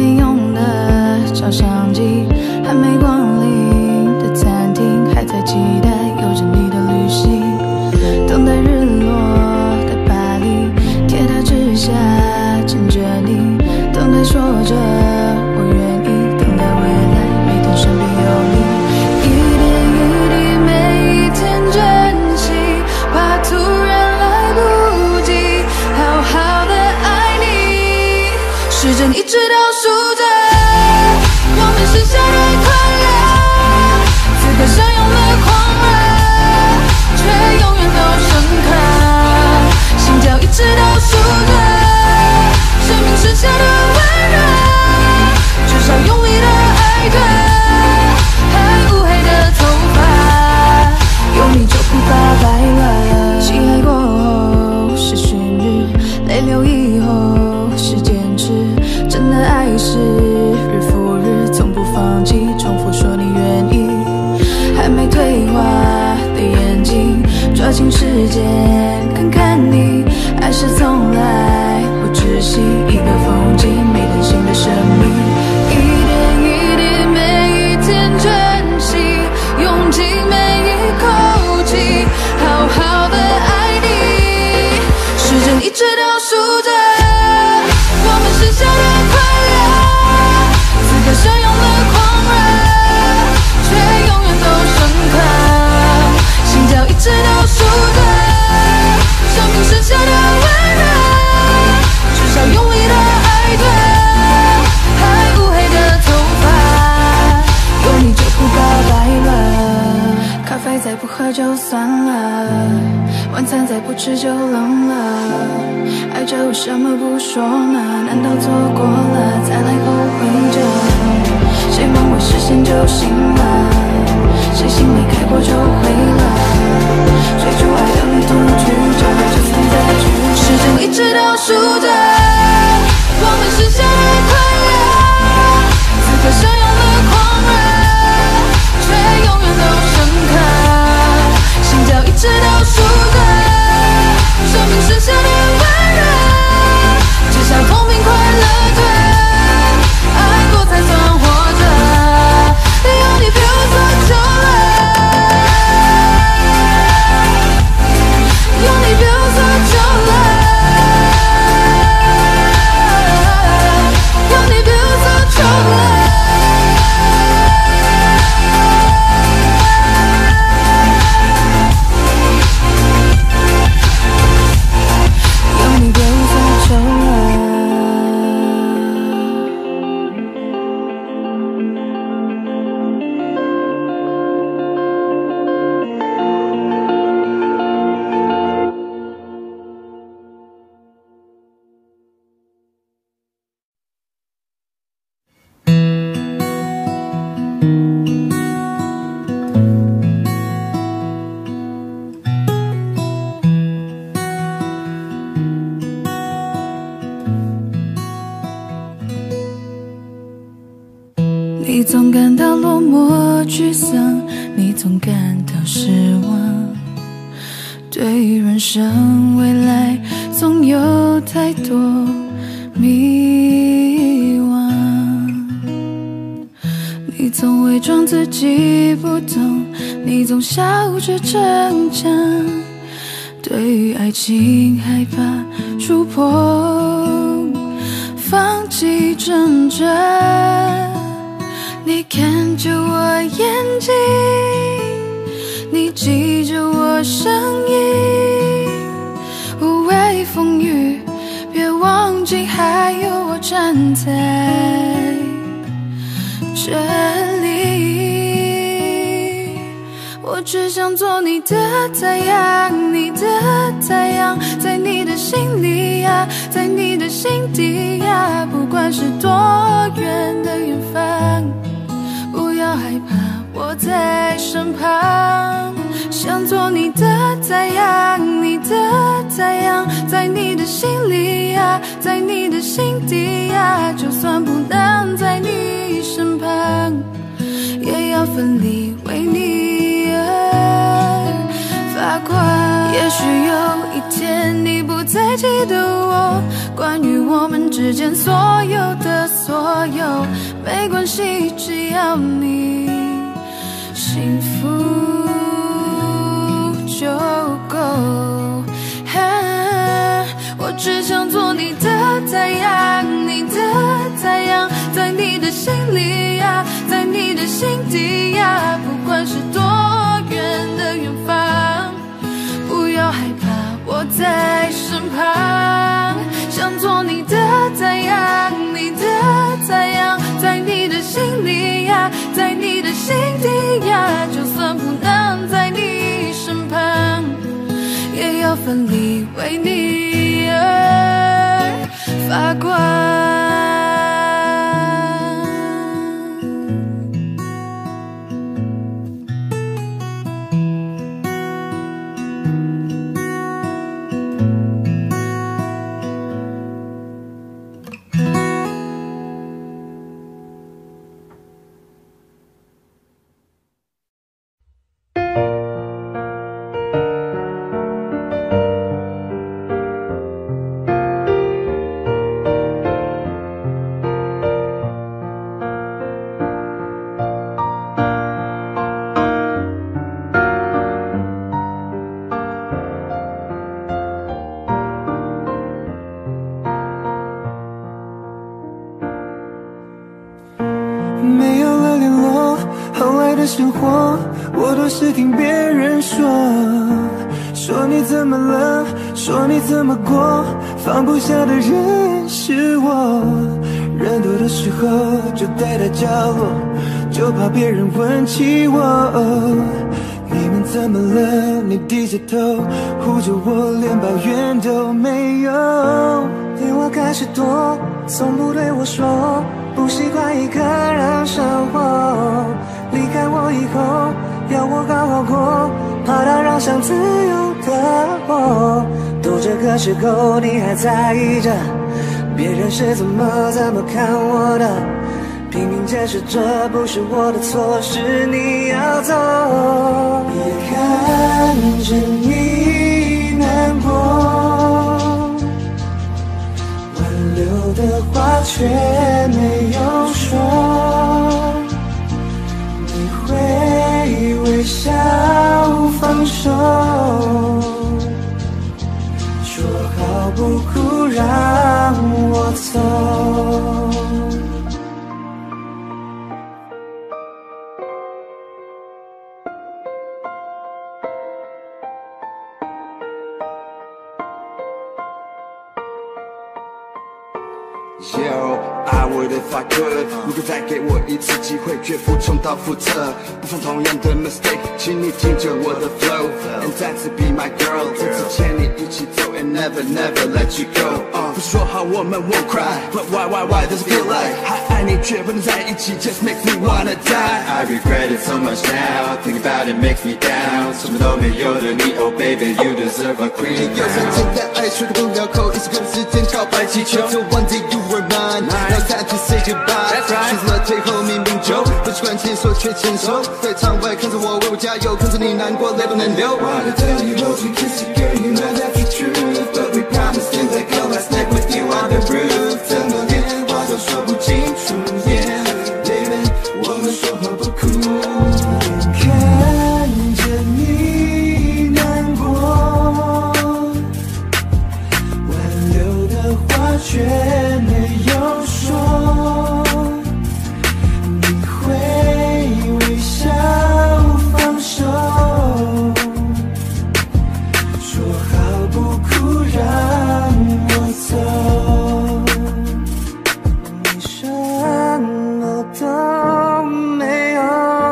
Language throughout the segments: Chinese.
没用的照相机，还没光临的餐厅，还在期待有着你的旅行，等待日落的巴黎，铁塔之下牵着你，等待说着我愿意，等待未来每天身边有你，一点一滴每一天珍惜，怕突然来不及好好的爱你，时针一直倒数着我们剩下的快乐，此刻相拥的狂热，却永远都深刻，心跳一直倒数着生命剩下的温热，至少用力的爱着，还乌黑的头发，有你就不怕白了，起爱过后是寻日，泪流以后是坚持，真的爱是日复日，从不放弃，重复说你愿意，还没退化的眼睛，抓紧时间看看你，爱是从来不窒息，一个风景，每天新的生命，一点一滴每一天珍惜，用尽每一口气，好好的爱你，时针一直倒数着我们剩下的快乐，此刻相拥的狂热，却永远都深刻，心跳一直倒数着生命剩下的温热，至少用力的爱着，还乌黑的头发，有你就不怕白了，咖啡再不喝就算了，晚餐再不吃就冷了，爱着为什么不说呢？难道错过了再来后悔着？谁梦未实现就醒了，谁心没开过就毁了，追逐爱的旅途曲折，就算再曲折，时针一直倒数着我们剩下的快乐，此刻相拥的狂热，却永远都深刻，心跳一直倒数着生命剩下的温热，至少痛并快乐着，爱过才算活着，有你比我做久了，有你比我做久了，有你比我做久了。你总感到落寞沮丧，你总感到失望，对于人生未来总有太多迷惘，你总伪装自己不懂，你总笑着逞强，对于爱情害怕触碰，放弃挣扎，你看着我眼睛，你记着我声音，无畏风雨，别忘记还有我站在这里。我只想做你的太阳，你的太阳，在你的心里呀，在你的心底呀，不管是多远的远方，不要害怕，我在身旁。想做你的太阳，你的太阳，在你的心里呀，在你的心底呀，就算不能在你身旁，也要奋力为你而发光。也许有一天你不再记得我，关于我们之间所有的所有， 没关系，只要你幸福就够。我只想做你的太阳，你的太阳，在你的心里呀，在你的心底呀，不管是多远的远方，不要害怕，我在身旁。想做你的太阳，你的太阳，在你的心里呀，在你的心底呀，就算不能在你身旁，也要奋力为你而发光。 没有了联络，后来的生活我都是听别人说，说你怎么了，说你怎么过，放不下的人是我。人多的时候就待在角落，就怕别人问起我。你们怎么了？你低着头护着我，连抱怨都没有。电话开始多，从不对我说不习惯一个人生活，离开我以后要我好好过，怕打扰想自由的我。都这个时候你还在意着别人是怎么看我的，拼命解释这不是我的错，是你要走。别看着你难过，挽留的话却没有说，你会微笑放手，说好不哭让我走。 Yo, I would if I could。如果再给我一次机会，绝不重蹈覆辙，不犯同样的 mistake。请你听着我的 flow，and 再次 be my girl。这次牵你一起走 ，and never never let you go。不说好我们 won't cry，but why does it feel like？ 还爱你却不能在一起 ，just makes me wanna die。I regret it so much now，think about it makes me down。什么都没有的你 ，Oh baby，you deserve a queen。有三千的爱吹个不了口，一直跟时间告白气球。So one day you were mine， now time to say goodbye。选择了最后明明就不习惯牵手却牵手，在场外看着我为我加油，看着你难过泪不能流。Wanna tell you hold you kiss you girl，you know that's the truth。But we promised things like girl last night with you on the roof。怎么连话都说不清楚 ，Yeah baby， 我们说好不哭。 看着你难过，挽留的话却没有说，你会微笑放手，说好不哭让我走。你什么都没有，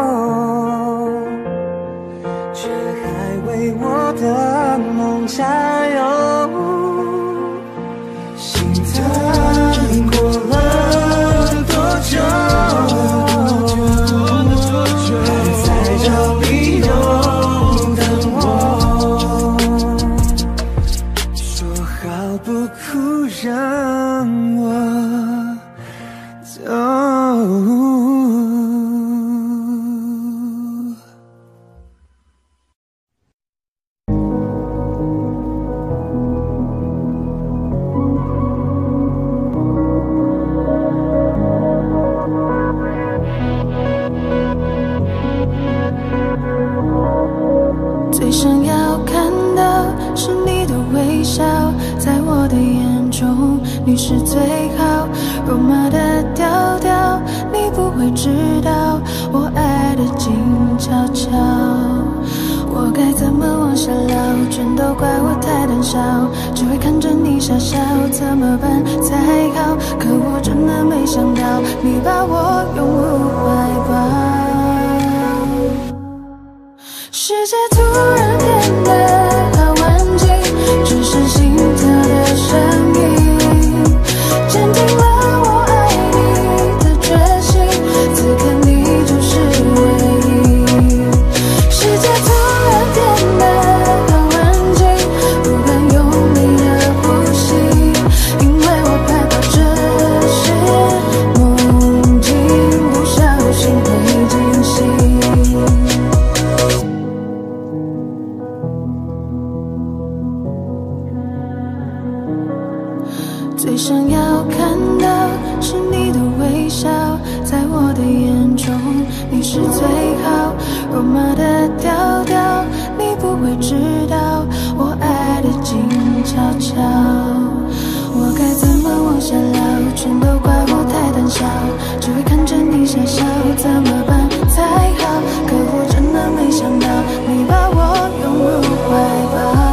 却还为我的梦加油。心疼过了多久，还在找理由等我，说好不哭让我走。 想要看到是你的微笑，在我的眼中你是最好。肉麻的调调，你不会知道我爱的静悄悄。我该怎么往下聊？全都怪我太胆小，只会看着你傻笑，怎么办才好？可我真的没想到，你把我拥入怀抱。世界突然变得好安静，只剩心跳的声音，坚定了我爱你的决心，此刻你就是唯一。世界突然变得好安静，不敢用力的呼吸，因为我害怕这是梦境，不小心会惊醒。最想要看到是你的微笑，在我的眼中你是最好。肉麻的调调，你不会知道我爱的静悄悄。我该怎么往下聊？全都怪我太胆小，只会看着你傻笑，怎么办才好？可我真的没想到，你把我拥入怀抱。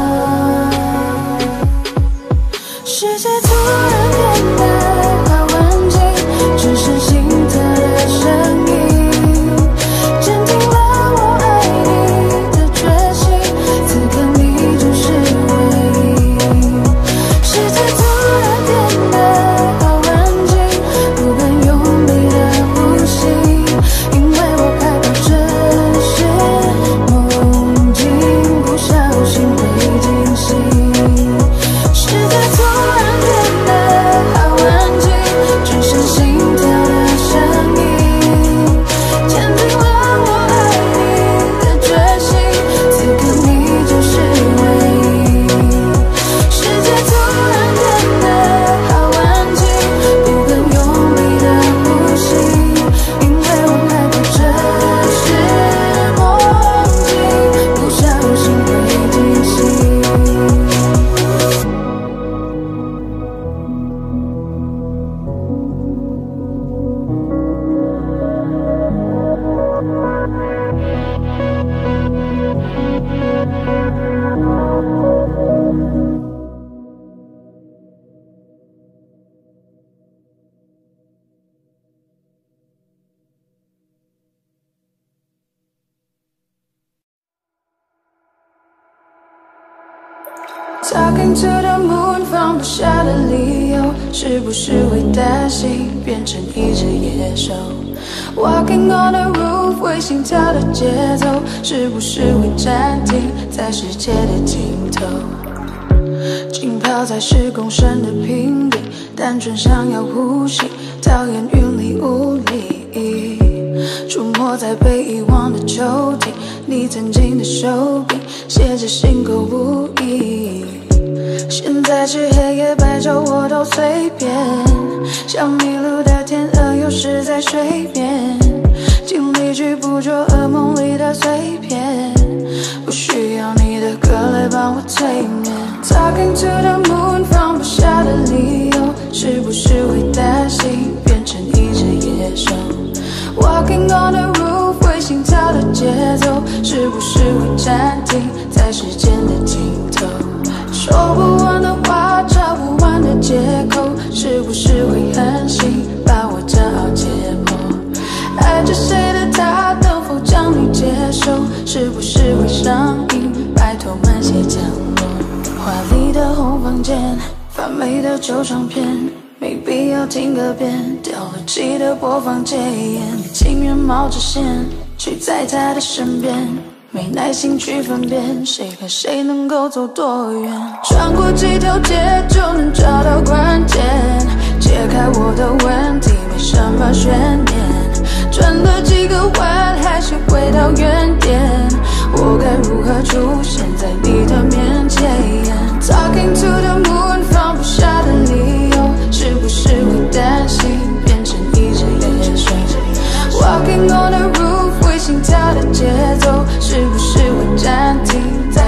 世界突然变得好安静，只剩心跳的声音，坚定了我爱你的决心，此刻你就是唯一。世界突然变得好安静，不敢用力的呼吸，因为我害怕这是梦境，不小心会惊醒。世界突然变得好安静，只剩心跳的声音，坚定了我爱你的决心，此刻你就是唯一。世界突然变得好安静，不敢用力的呼吸，因为我害怕这是梦境，不小心会惊醒。Talking to the moon， 放不下的理由，是不是会担心变成一只野兽 ？Walking on the roof， 为心跳的节奏，是不是会暂停在世界的尽头？浸泡在10公升的瓶里，单纯想要呼吸，讨厌云里雾里。出没在被遗忘的抽屉，你曾经的手柄，写着心口不一。现在是黑夜白昼我都随便，像迷路的天鹅有时在水面，尽力去捕捉噩梦里的碎片，不需要你的歌来帮我催眠。Talking to the moon， 放不下的理由，是不是会担心变成一只野兽？ Walking on the roof， 为心跳的节奏，是不是会暂停在时间的尽头？说不完的话，找不完的借口，是不是会狠心把我正好解剖？爱着谁的他，能否将你接受？是不是会上瘾？拜托慢些降落。华丽的红房间，发霉的旧唱片，没必要听个遍，掉了机的播放键，你情愿冒着险去在他的身边，没耐心去分辨谁和谁能够走多远。穿过几条街就能找到关键，解开我的问题没什么悬念，转了几个弯还是回到原点，我该如何出现在你的面前？ Talking to the moon， 放不下的理由，是不是会担心变成一只野兽？ Walking on the roof， 为心跳的节奏，是不是会暂停？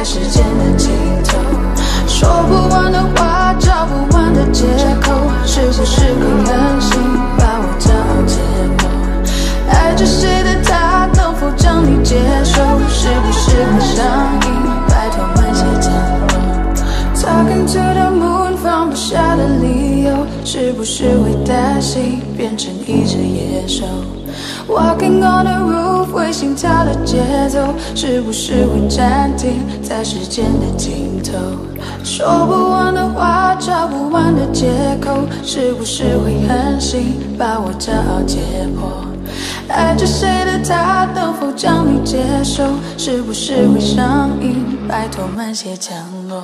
是不是会担心变成一只野兽 ？Walking on the roof， 为心跳的节奏，是不是会暂停在时间的尽头？说不完的话，找不完的借口，是不是会狠心把我骄傲解剖？爱着谁的他，能否将你接受？是不是会上瘾，拜托慢些降落？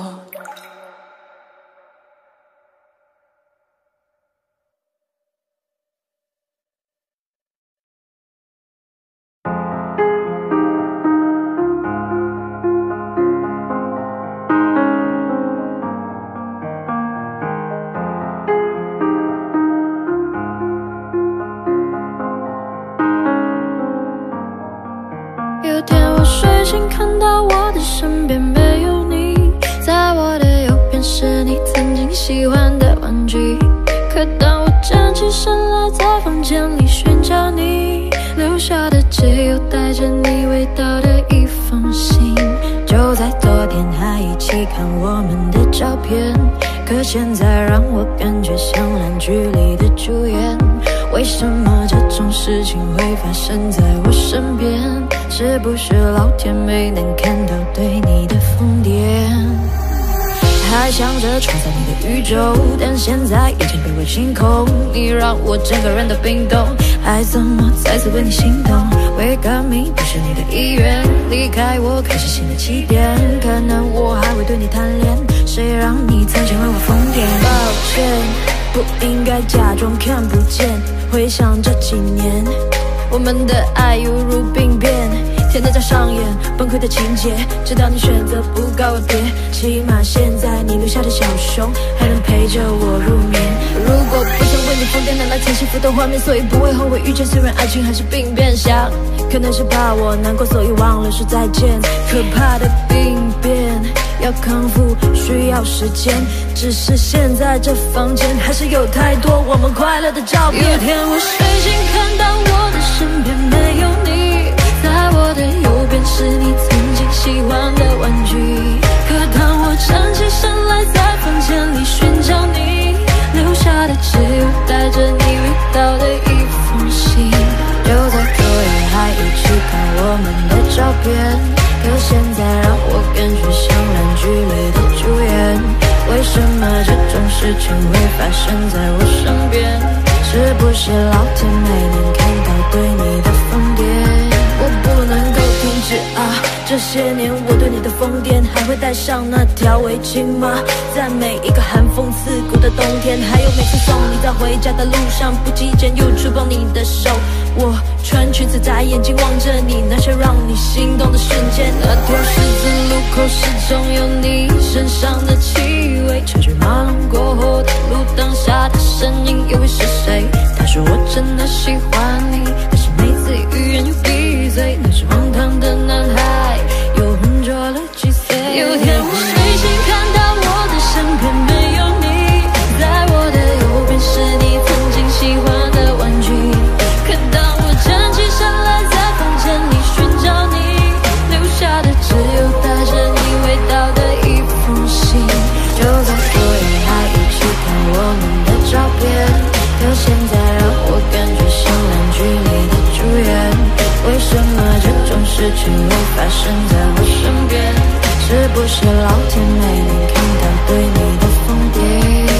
有天我睡醒，看到我的身边没有你，在我的右边是你曾经喜欢的玩具。可当我站起身来，在房间里寻找你，留下的只有带着你味道的一封信。就在昨天还一起看我们的照片，可现在让我感觉像烂剧里的主演。为什么这种事情会发生在我身边？是不是老天没能看到对你的疯癫？还想着创造你的宇宙，但现在已经被我清空。你让我整个人都冰冻，还怎么再次为你心动？为革命不是你的意愿，离开我开始新的起点。可能我还会对你贪恋，谁让你曾经为我疯癫？抱歉，不应该假装看不见。回想这几年，我们的爱犹如病变，天天在上演崩溃的情节。直到你选择不告而别，起码现在你留下的小熊还能陪着我入眠。如果不想为你疯癫，难道前幸福的画面？所以不会后悔遇见，虽然爱情还是病变。想可能是怕我难过，所以忘了说再见。可怕的病变要康复需要时间，只是现在这房间还是有太多我们快乐的照片。有天我睡醒，看到我的身边没有你，在我的右边是你曾经喜欢的玩具。可当我站起身来，在房间里寻找你，留下的只有带着你味道的一封信。就在昨夜还一起看我们的照片，可现在让我感觉像烂剧里的主演。为什么这种事情会发生在我身边？是不是老天没能看到对你的疯癫？我不能够停止啊！这些年我对你的疯癫，还会带上那条围巾吗？在每一个寒风刺骨的冬天，还有每次送你在回家的路上，不经意间又触碰你的手。我穿裙子在眼睛望着你，那些让你心动的瞬间。那条十字路口始终有你身上的气味，车水马龙过后的路灯下的身影又会是谁？他说我真的喜欢你，但是每次欲言又闭嘴。那是荒唐的男孩又浑浊了几岁？有天我睡醒，看到我的身边没有你，在我的右边是你曾经喜欢的玩具。可当我站起身来，在房间里寻找你，留下的只有带着你味道的一封信。就在昨夜还一起看我们的照片，可现在让我感觉像烂剧里的主演。为什么这种事情会发生在我身边？是不是老天没能看到对你的疯癫？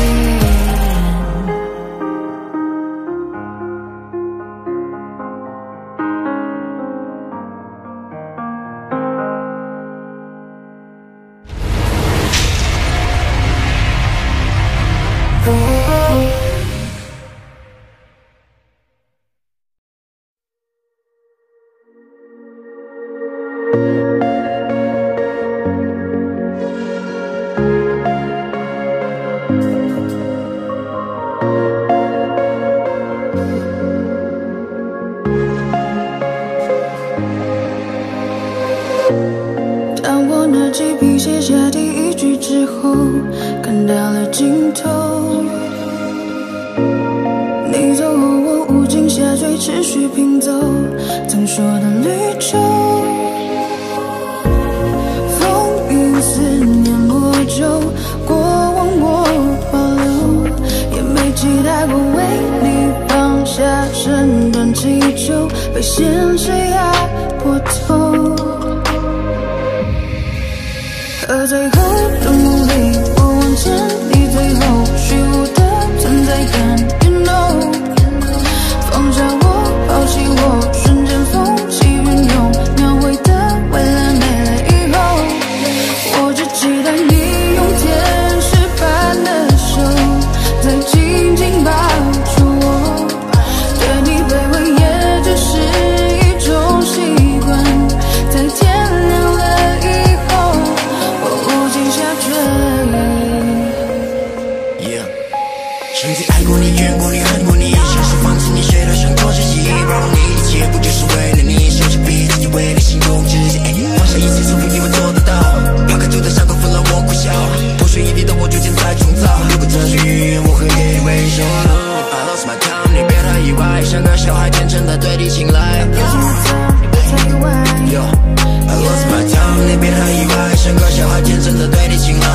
当我拿起笔写下第一句之后，看到了尽头。你走后，我无尽下坠，持续拼凑曾说的旅程。风云思念魔咒，过往我保留，也没期待气球，被现实压过头。和最后的梦里，我往前，你最后虚无的存在感 ，You know， 放下我，抛弃我，瞬间风起云涌，描绘的未来没了以后，我只期待你用天使般的手，再紧紧抱住我，对你卑微也只是一种习惯，在天亮了以后，我无尽下坠。 曾经爱过你，怨过你，恨过你，像是放弃你，谁都想做自己，包容你，一切不就是为了你，收起笔，自己为你心动自己，放下一切，除非你我做得到，抛开旧的伤口，分了我苦笑，不屑一地的我逐渐在重造，如果这是预言，我会给你微笑。I lost my time， 你别太意外，像个小孩天真的对你青睐。Yo， I lost my time， 你别太意外，像个小孩天真的对你青睐。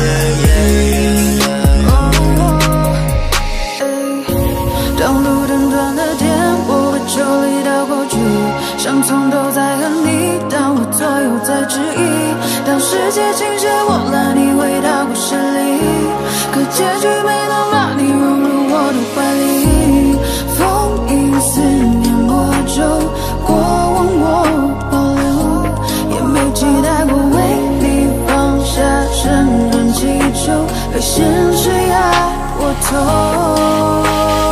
当路灯短的天，我会抽离到过去，像从头在和你，但我左右在质疑。当世界倾斜，我拉你回到故事里，可结局没能把你融入我的怀里。风影思念魔咒，过往我保留，也没期待过为你放下身段气球，被现实压过头。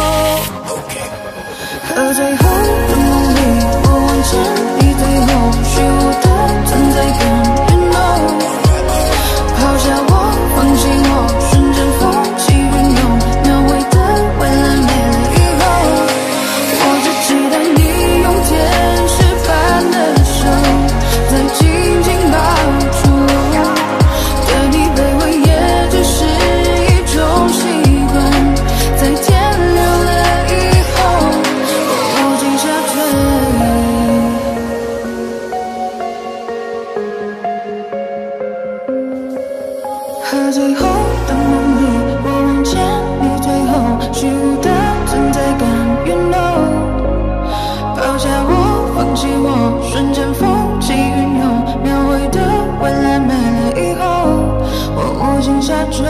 和最后的梦里，我往前，你最后虚无的存在感 ，You know， 抛下我，放弃我，瞬间风起云涌，描绘的未来没了以后，我只期待你用天使般的手，再紧紧抱住我，对你卑微也只是一种习惯，在天亮了以后。无尽下坠，和最后的梦里，我往前，你最后虚无的存在感 ，You know， 抛下我，放弃我，瞬间风起云涌，描绘的未来没了以后，我无尽下坠。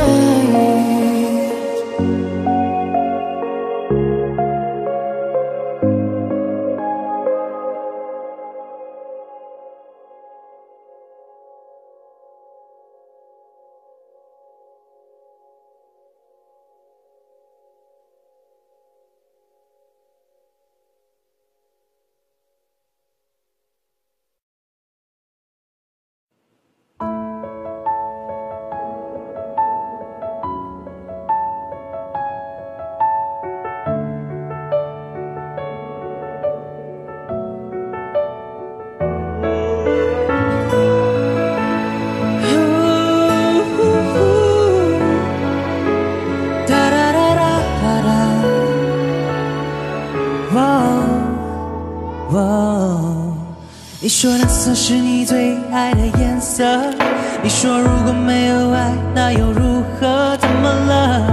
你说蓝色是你最爱的颜色，你说如果没有爱，那又如何？怎么了？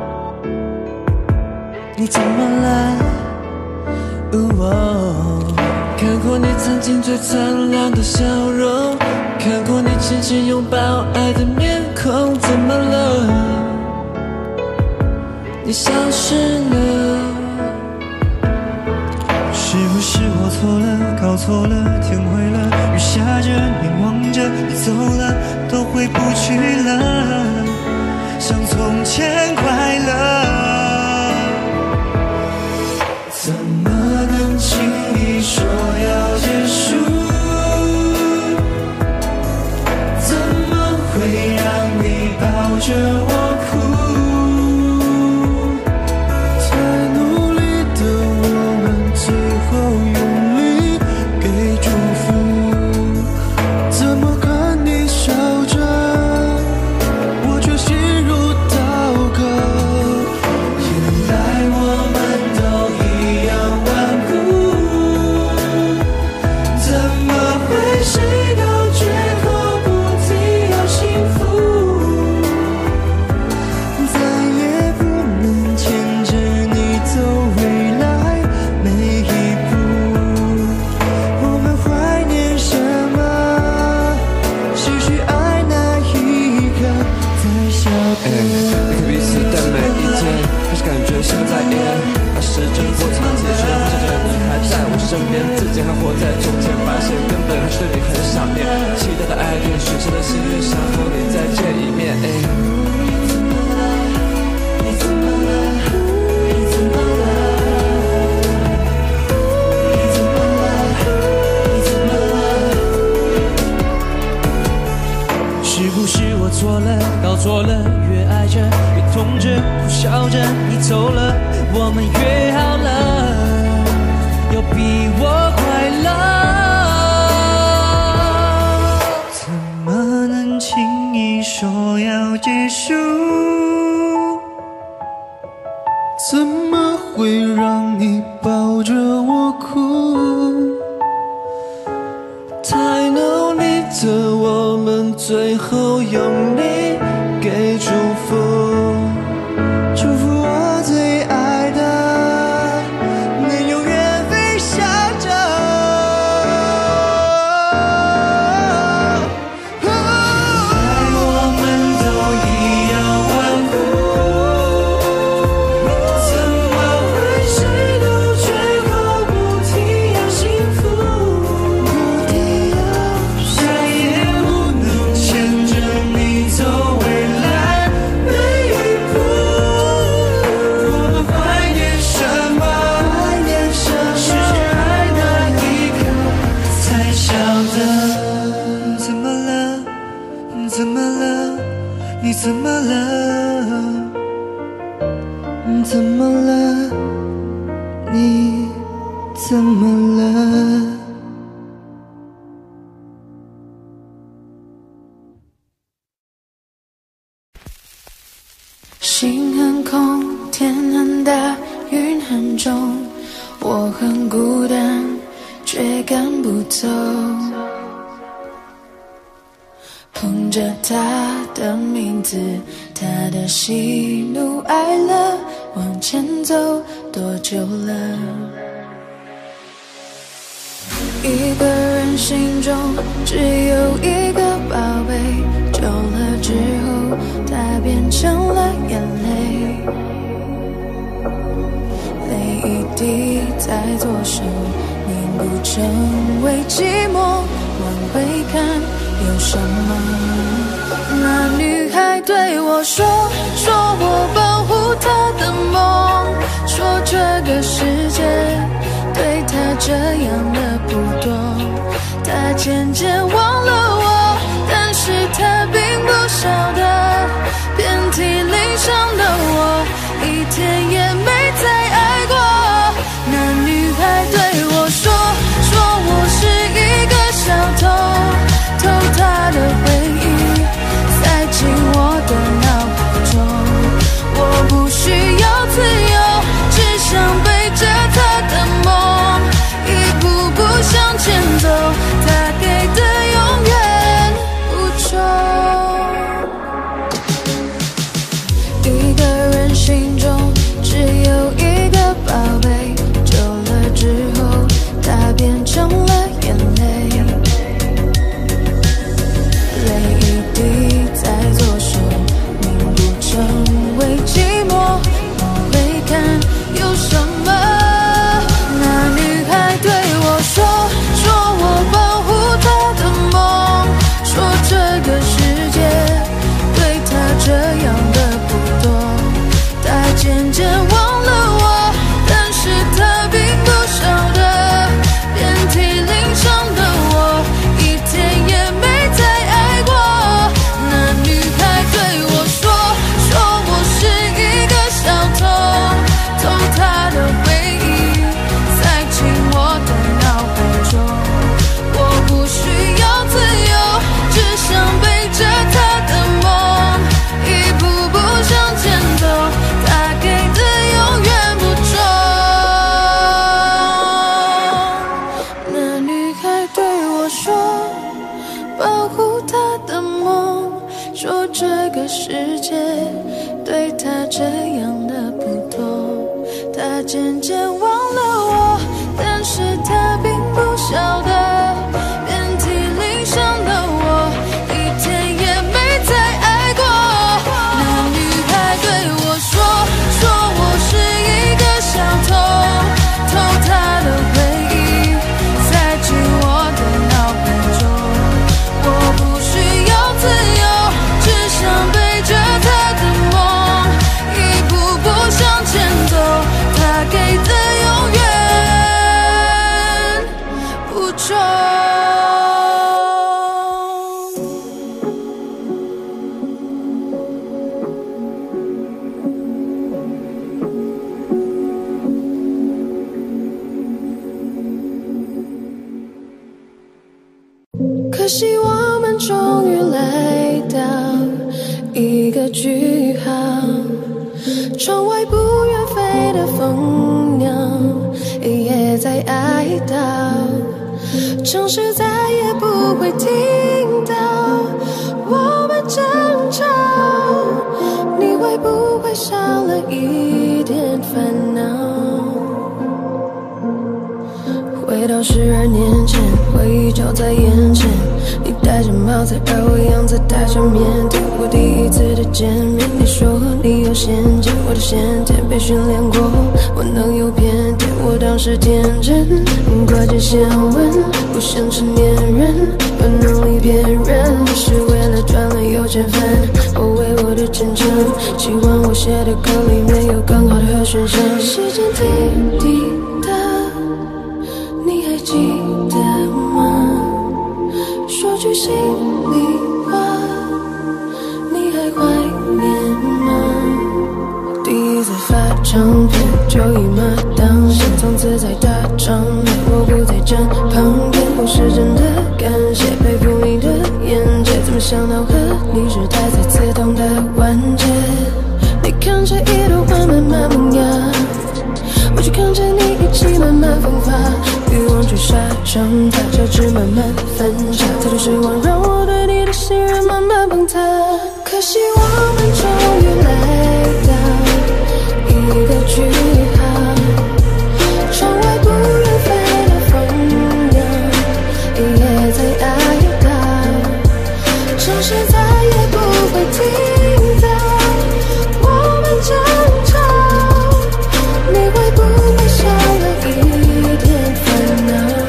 你怎么了？看过你曾经最灿烂的笑容，看过你紧紧拥抱爱的面孔，怎么了？你消失了。是不是我错了，搞错了，天灰了，雨下着，凝望着，你走了，都回不去了，像从前快乐。怎么能轻易说要结束？怎么会让你抱着我哭？ 身边，自己还活在从前，发现根本还对你很想念。期待的爱恋，许下的心愿，想和你再见一面。 是不是我错了，搞错了？越爱着，越痛着，苦笑着，你走了，我们越好了，有比我快乐。怎么能轻易说要结束？ 怎么会让你抱着我哭？太努力的我们，最后用你给祝福，祝福我最爱的能永远飞翔着。 爱我们都一样顽固，怎么会谁都最后不提要幸福？再也不能牵着你走未来每一步。我们怀念什么？是爱那一刻才晓得。怎么了？怎么了？你怎么了？ 怎么了？你怎么了？ 心很空，天很大，云很重，我很孤单，却赶不走。捧着他的名字，他的喜怒哀乐，往前走多久了？一个人心中只有一个宝贝，久了之后，它变成了眼泪，泪一滴在左手凝固成为寂寞，往回看有什么？那女孩对我说，说我保护她的梦，说这个世界对她这样的不多，她渐渐忘了我，但是她并不晓得，遍体鳞伤的我，一天也没再爱过。那女孩对我说，说我是一个小偷，偷她的回忆，塞进我的脑海中。我不需要自由，只想背着她的梦，一步步向前走，她给的永远不重。一个人心中只有一个宝贝，久了之后，它变成了眼泪，泪一滴在左手凝固成为寂寞，往回看有什么？那女孩对我说，说我保护她的梦，说这个世界对她这样的不多，她渐渐忘了我，但是她并不晓得，遍体鳞伤的我，一天也没再爱过。那女孩对我说，说我是一个小偷，偷她的回忆，塞进我的脑海中。我不需要自由，只想背着她的梦，一步步向前走，她给的永远不重。那女孩对我说，保护她的梦，说这个世界对她这样的不多，她渐渐忘了我，但是她并不晓得，遍体鳞可惜我们终于来到一个句号，窗外不愿飞的蜂鸟也在哀悼，城市再也不会听到我们争吵，你会不会少了一点烦恼？回到12年前，回忆就在眼前，你戴着帽子，而我样子戴着腼腆。我第一次的见面，你说你有先见，我的先天被训练过，我能有偏见。我当时天真，挂着线纹，不像成年人，有能力骗人，只是为了赚了有钱分。我为我的真诚，希望我写的歌里面有更好的和弦声。时间滴滴答，你还记得吗？说句心里话，你还怀念吗？第一次发唱片就一马当先，从此在大场面我不在站旁边，不是真的感谢，佩服你的眼界，怎么想到和你是待在刺痛的关节？你看着一朵花慢慢萌芽，我就看着你一起慢慢风发，欲望就沙长大，交织慢慢分叉，太多失望让我对你的信任慢慢崩塌。可惜我们终于来到一个句号，窗外不愿飞的蜂鸟也在哀悼，城市再也不会听到我们争吵，你会不会少了一点烦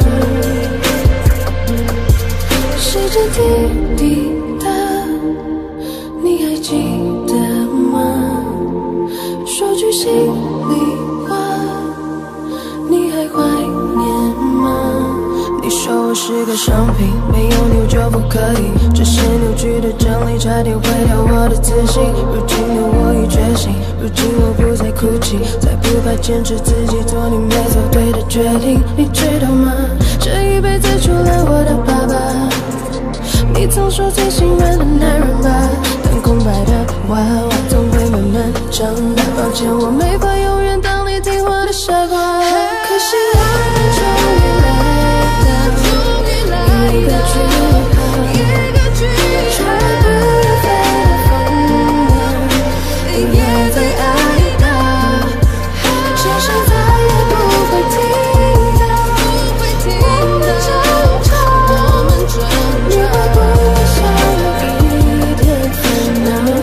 恼？时间滴滴答，你还记得吗？说句心里话，你还怀念吗？你说我是个商品，没有你我就不可以，这些扭曲的真理差点毁掉我的自信。如今的我已觉醒，如今我不再哭泣，再不怕坚持自己做你没做对的决定。你知道吗？这一辈子除了我的爸爸，你总说最心软的男人吧，但空白的娃娃总会慢慢长大。抱歉，我没法永远当你听话的傻瓜。可惜我们终于来到一个句号，窗外不愿飞的蜂鸟也在哀悼，城市再也不会听到我们争吵，你会不会少了一点烦恼？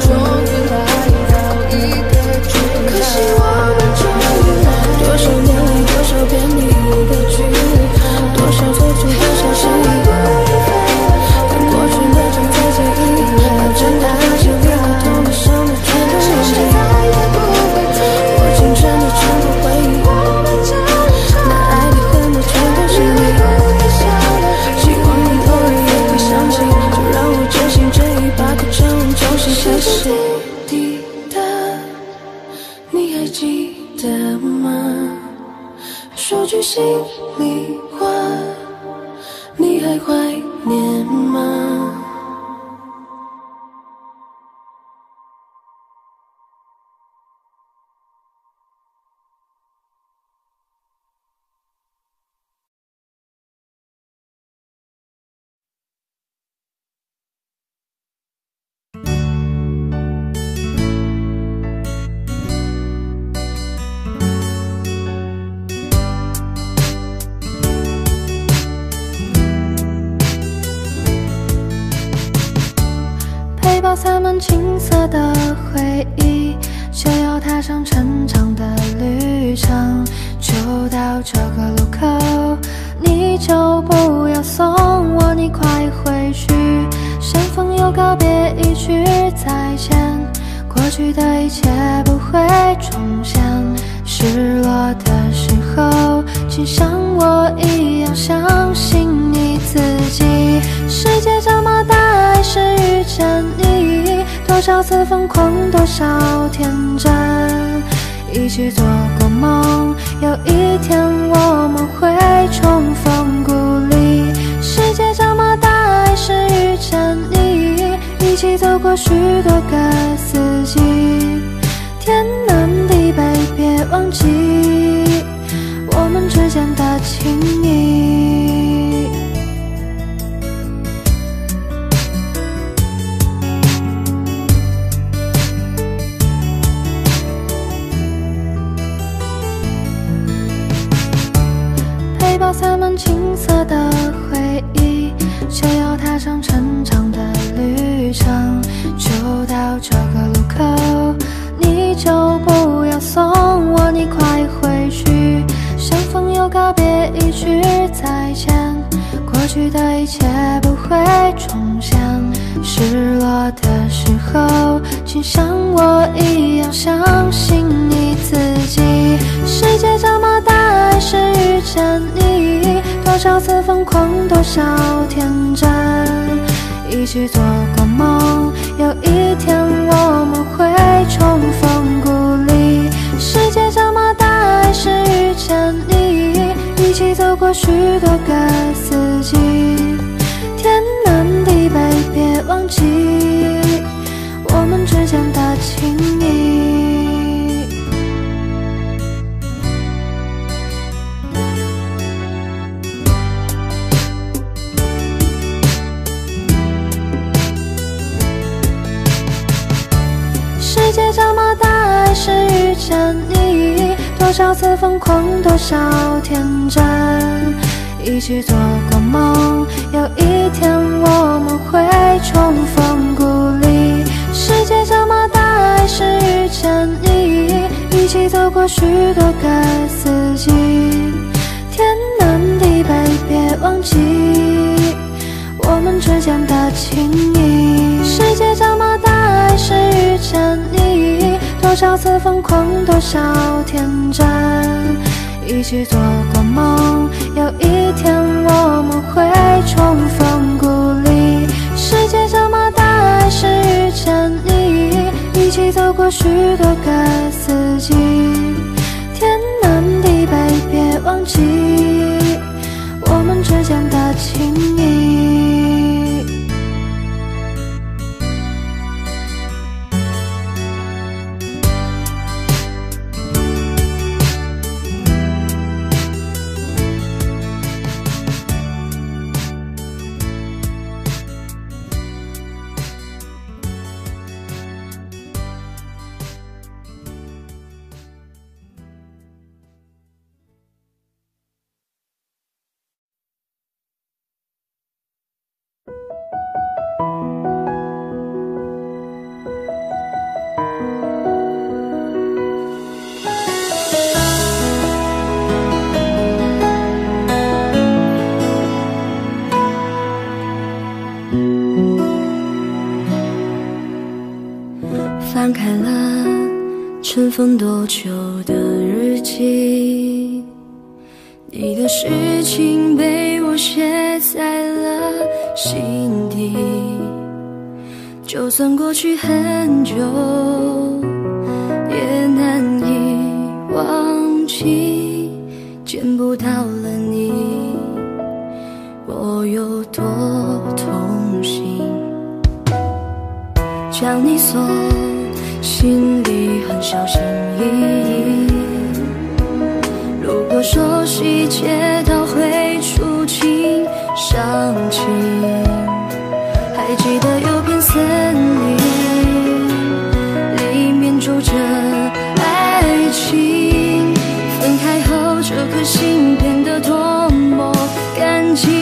可惜我们终于来，多少年来多少遍你一个句号，多少付出多少心意，但过去的正在记忆，把真的爱情给我痛的伤的全都忘记，我青春的全部回忆，那爱的恨的全都是你，希望你偶尔也会想起，就让我真心真意把歌唱完重新开始。滴滴答，你还记得吗？说句心里话，你还怀念吗？ 背包塞满青涩的回忆，就要踏上成长的旅程。就到这个路口，你就不要送我，你快回去。相逢又告别，一句再见，过去的一切不会重现。失落的时候，请像我一样相信你自己。世界这么大，还是遇见你，多少次疯狂，多少天真，一起做过梦，有一天我们会重逢故里。世界这么大， 段青涩的回忆，就要踏上成长的旅程。就到这个路口，你就不要送我，你快回去。相逢又告别，一句再见，过去的一切不会重现。失落的时候，请像我一样相信你自己。世界这么大，还是遇见你，多少次疯狂，多少天真，一起做过梦，有一天我们会重逢故里。世界这么大，还是遇见你，一起走过许多个四季。天南地北，别忘记我们之间的情谊。世界这么大，还是遇见你，多少次疯狂，多少天真，一起做过梦，有一天我们会重逢故里。世界这么大，还是遇见你，一起走过许多个四季。天南地北，别忘记我们之间的情谊。世界这么大，还是遇见你，多少次疯狂，多少天真，一起做过梦，有一天我们会重逢故里。世界这么大，还是遇见你，一起走过许多个四季。天南地北，别忘记我们之间的情谊。 翻开了尘封多久的日记，你的事情被我写在了心底。就算过去很久，也难以忘记。见不到了你，我有多痛心。将你锁心里很小心翼翼，如果说细节都会触景伤情，还记得有片森林，里面住着爱情，分开后这颗心变得多么干净。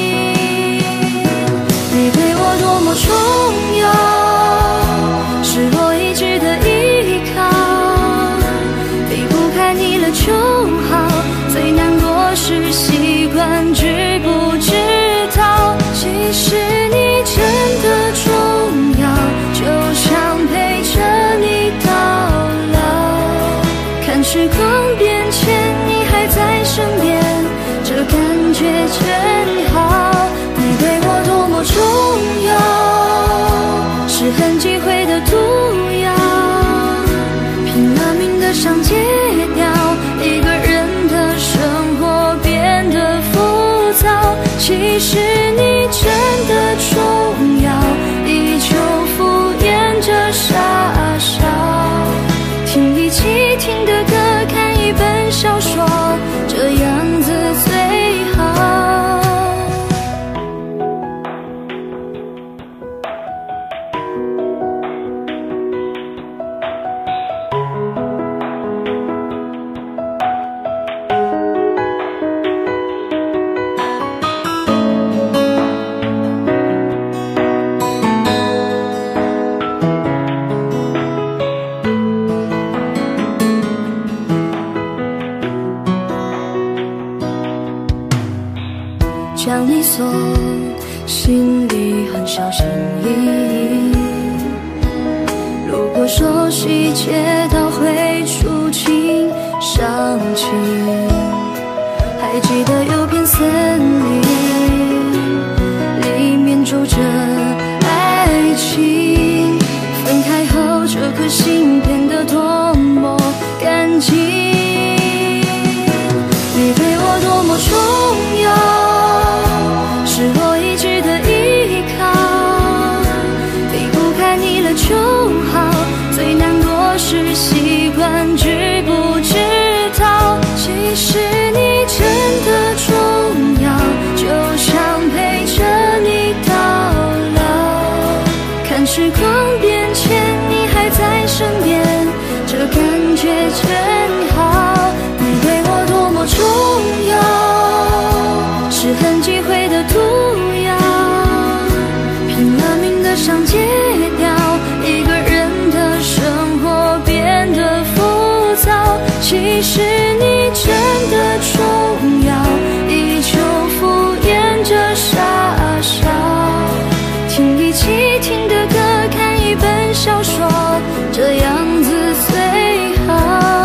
你对我多么重要，是我一直的依靠，离不开你了就好。最难过是习惯知不知道，其实你真的重要，就想陪着你到老。看时光变迁，你还在身边，这感觉真好。你对我多么重要，是很忌讳的毒药，拼了命的想戒掉，一个人的生活变得浮躁。其实你真的重要，依旧敷衍着傻笑，听一起听的歌，看一本小说，这样子最好。 将你锁，心里很小心翼翼。如果说细节都会触景伤情，还记得有片森林，里面住着爱情。分开后，这颗心变得多么干净。你对我多么重要，是我一直的依靠。离不开你了就好，最难过是习惯知不知道。其实你真的重要，就想陪着你到老。看时光变迁，你还在身边，这感觉真好。你对我多么重要，是很忌讳的毒药，拼了命的想戒掉，一个人的生活变得浮躁。其实你真的重要，依旧敷衍着傻笑，听一起听的歌，看一本小说，这样子最好。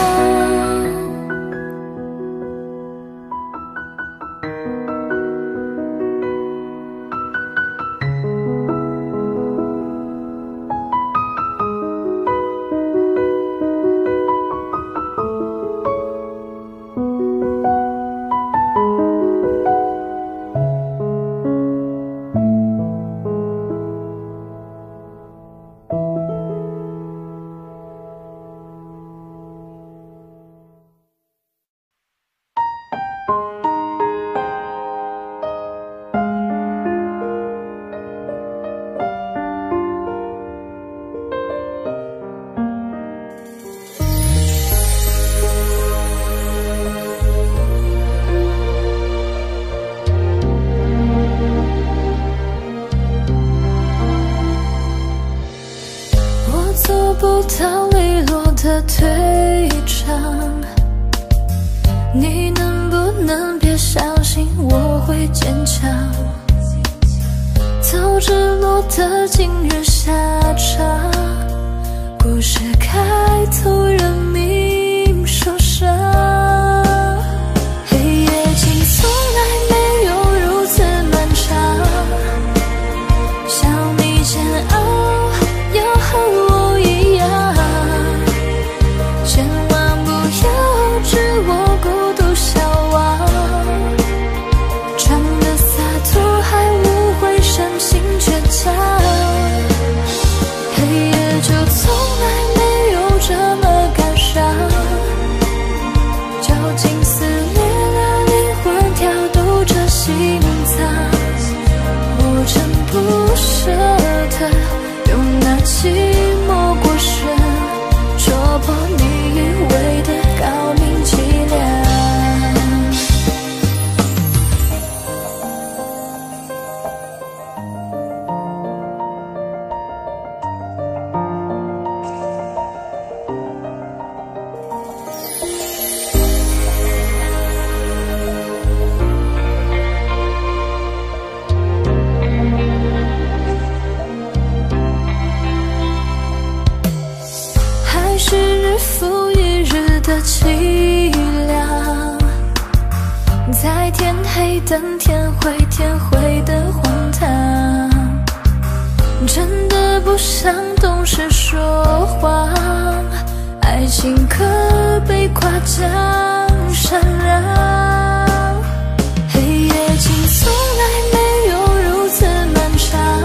不到利落的退场，你能不能别相信我会坚强？早知落得今日下场，故事开头人命受伤。黑夜竟从来没有如此漫长，想你煎熬要和我一样，千万不要置我孤独消亡。装的洒脱还误会深情倔强，黑夜就从来没有这么感伤，绞尽撕裂了灵魂，跳动着心脏，我真不舍得用那寂寞过深戳破你以为的高明伎俩。还是日复一日的凄凉，在天黑等天灰，天灰的荒唐。真的不想懂事说谎，爱情可被夸奖善良。黑夜竟从来没有如此漫长，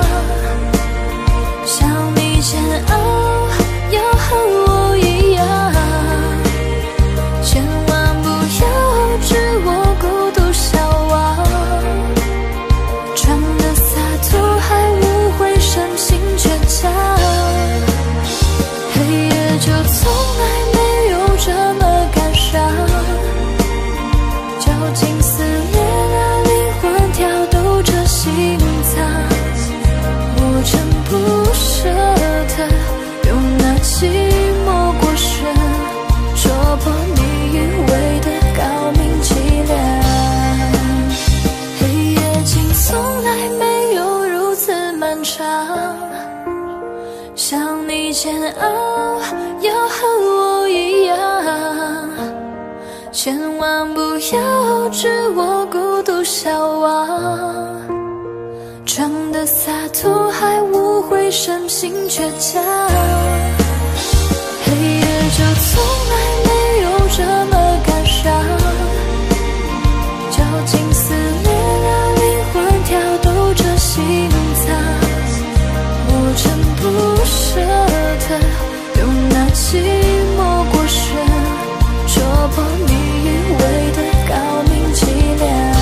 想你煎熬要和我一样，千万不要置我孤独消亡。装的洒脱还误会深情倔强，黑夜就从来没有这么感伤， 煎熬要和我一样，千万不要置我孤独消亡。装的洒脱还误会深情倔强，黑夜就从来没有这么感伤，绞尽思念让灵魂跳动着心脏，我真不舍得用那寂寞过深戳破你以为的高明伎俩。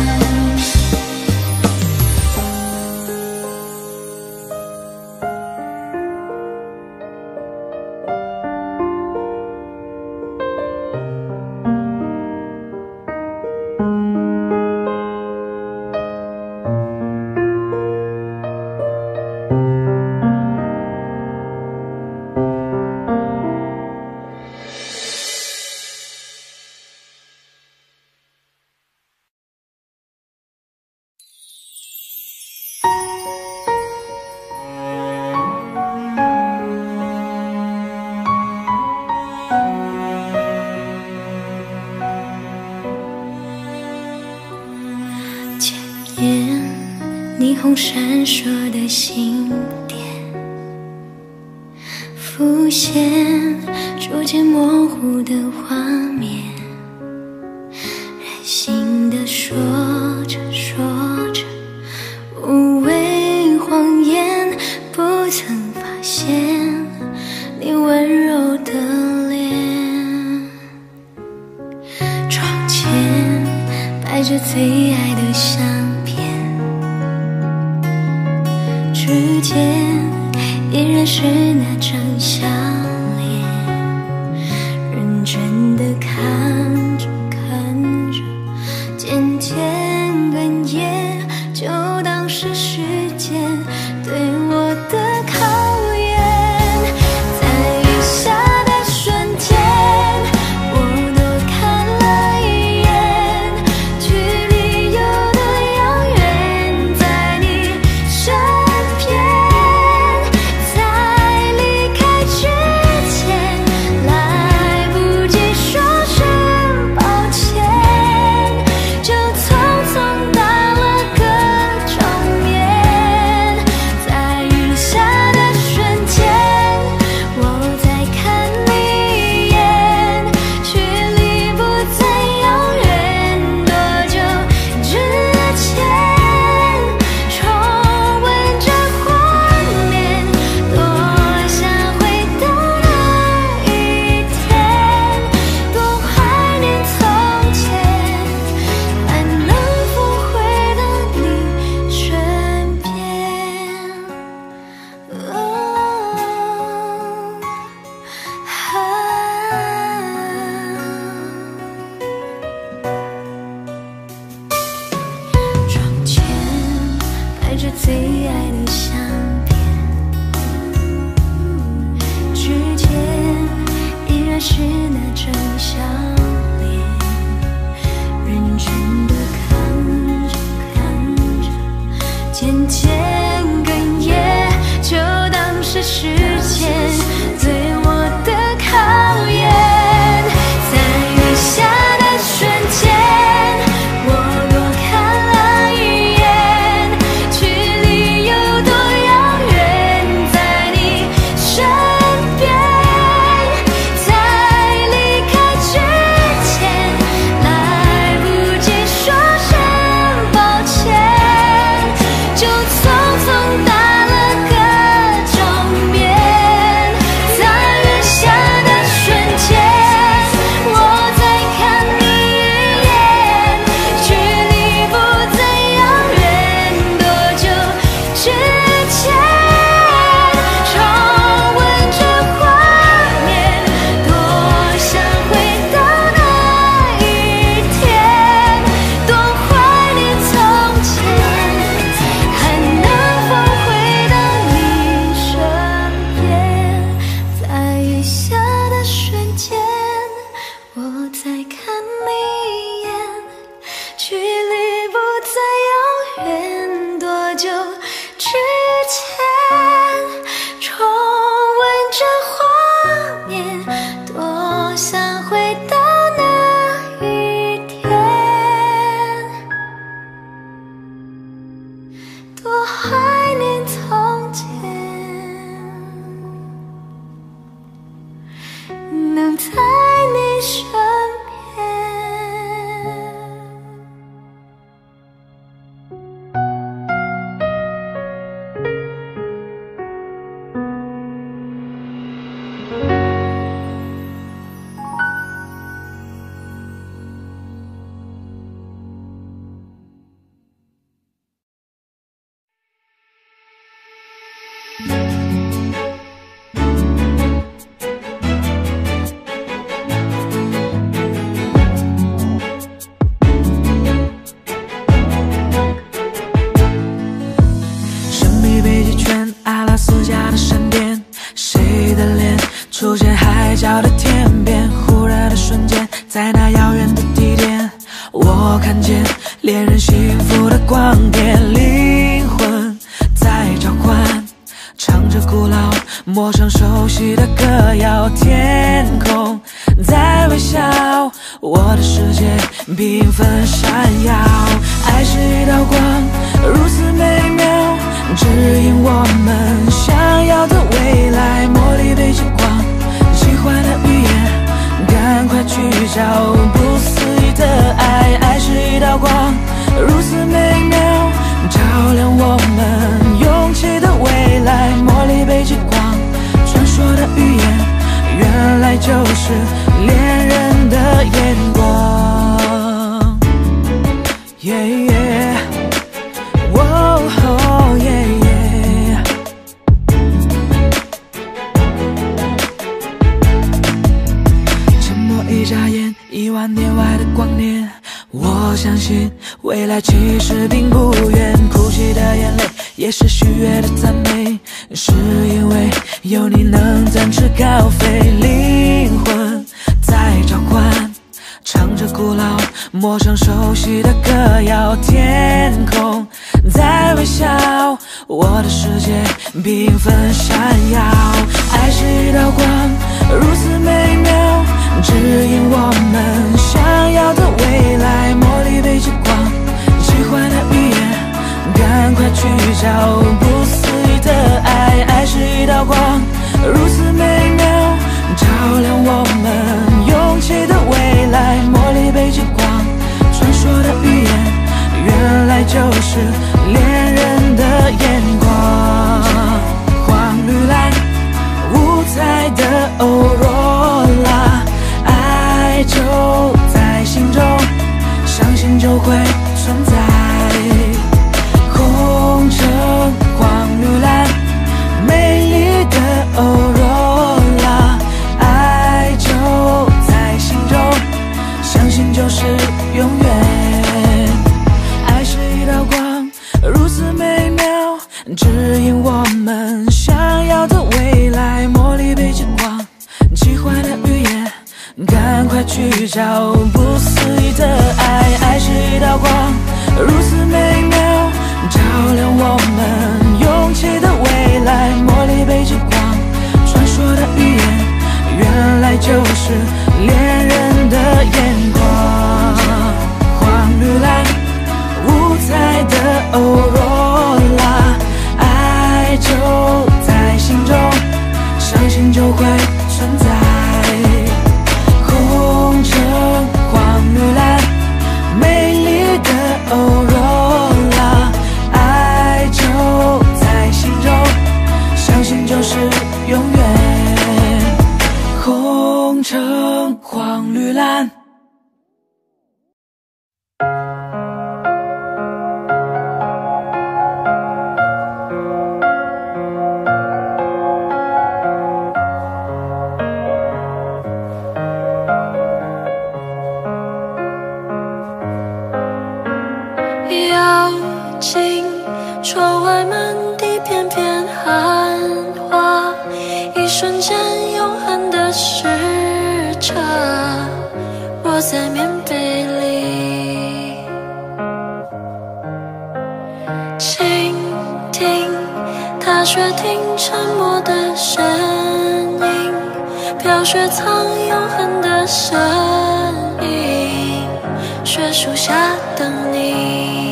霓虹闪烁的星点浮现，逐渐模糊的画面，任性的说着说着，无谓谎言，不曾发现你温柔的脸。窗前摆着最爱的相片，指尖依然是那张笑脸，认真的看着看着，渐渐哽咽，就当是时间对我的考验。在雨下的瞬间，我多看了一眼，距离有多遥远，在你身边。在离开之前，来不及说声抱歉，就匆匆打了个照面。在雨下的瞬间，我再看你一眼，距离不再遥远，多久之前，重温这画面，多想回到那一天，多怀念从前，还能否回到你身边？窗前摆着最爱的相片，指尖依然是那张笑脸，认真的看着看着，渐渐哽咽，就当是时间对我的考验。在雨下的瞬间，我多看了一眼，距离有多遥远，在你身边。在离开之前，来不及说声抱歉，就匆匆打了个照面。在雨下的瞬间，我再看你一眼，距离不再遥远，多久之前，重温这画面，多想回到那一天，多怀念从前，还能否回到你身边？在雨下的瞬间，我再看你一眼，距离不再遥远，多久之前，重温这神秘北极圈，阿拉斯加的闪电，谁的脸出现海角的天边？忽然的瞬间，在那遥远的地点，我看见恋人幸福的光点，灵魂在召唤，唱着古老陌生熟悉的歌谣，天空在微笑，我的世界缤纷闪耀。爱是一道光，如此美妙，指引我们想要的未来。茉莉北极光，喜欢的语言，赶快去找不思议的爱。爱是一道光，如此美妙，照亮我们勇气的未来。茉莉北极光，传说的语言，原来就是恋人的眼光。Yeah, yeah. Whoa, oh, yeah, yeah. 沉默一眨眼，10000年外的光年，我相信未来其实并不远。哭泣的眼泪也是喜悦的赞美，是因为有你能展翅高飞。灵魂在召唤，唱着古老陌生熟悉的歌谣，天空在微笑，我的世界缤纷闪耀。爱是一道光，如此美妙，指引我们想要的未来。茉莉北极光，喜欢的语言，赶快去找不思议的爱。爱是一道光，如此美妙，照亮我们勇气的未来。茉莉北极光，传说的语言，原来就是恋人的眼光。黄绿蓝五彩的欧若拉，爱就在心中，相信就会存在。红橙黄绿蓝，美丽的欧若拉，爱就在心中，相信就是永远。爱是一道光，如此美妙，指引我们想要的未来。茉莉北极光，奇幻的语言，赶快去找不思议的爱。爱是一道光，如此美妙，照亮我们勇气的未来。茉莉北极光，传说的语言，原来就是恋人的眼光。黄绿蓝五彩的欧若拉，爱就在心中，相信就会存在。红橙黄绿蓝，美丽的欧若拉，爱就在心中，相信就是永远。红橙黄绿蓝。 要进窗外满地片片寒花，一瞬间永恒的时差，窝在棉被里，倾听踏雪听沉默的声音，飘雪藏永恒的身影，雪树下等你。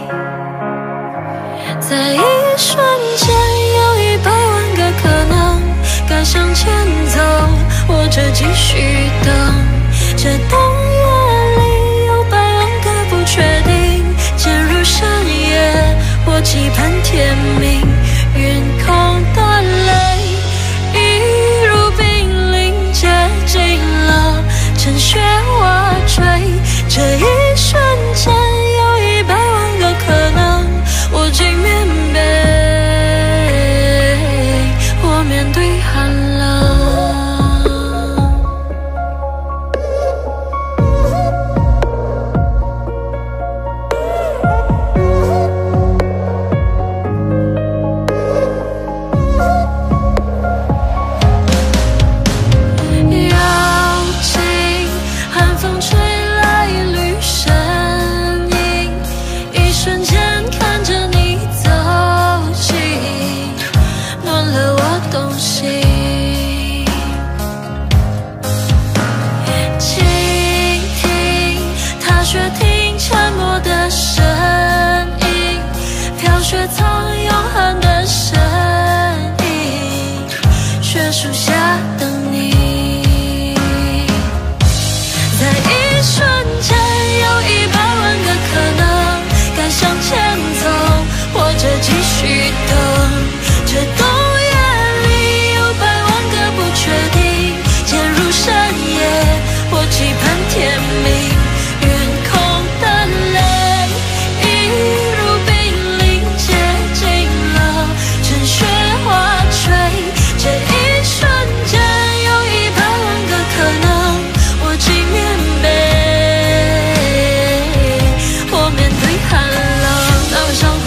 在一瞬间有100万个可能，该向前走或者继续等，这冬夜里有100万个不确定，渐入深夜或期盼天明，云空的泪一如冰凌接近了，趁雪瓦坠，这一瞬间有100万个可能，握紧棉被。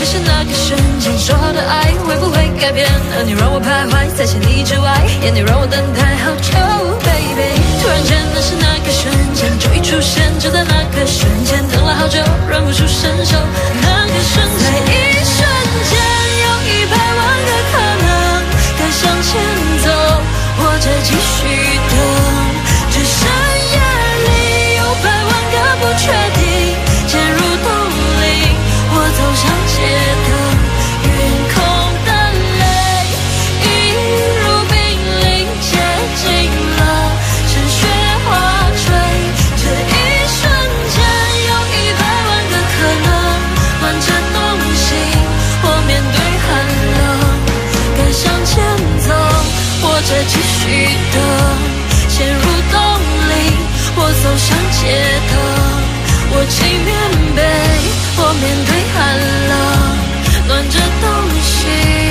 是那个瞬间，说好的爱会不会改变？而你让我徘徊在千里之外，眼你让我等待好久 ，baby。突然间，那是那个瞬间，就一出现，就在那个瞬间，等了好久，忍不住伸手，那个瞬间，在一瞬间，有100万个可能，该向前走，或者继续等，只深夜里有100万个不确定，渐入冬令，我走向街灯，晕空的泪映入冰凌，接近了沉雪花坠。这一瞬间有100万个可能，暖着冬心，我面对寒冷，该向前走，或者继续等，陷入冬令，我走向街灯，我起棉被，我面对寒冷，暖着冬心，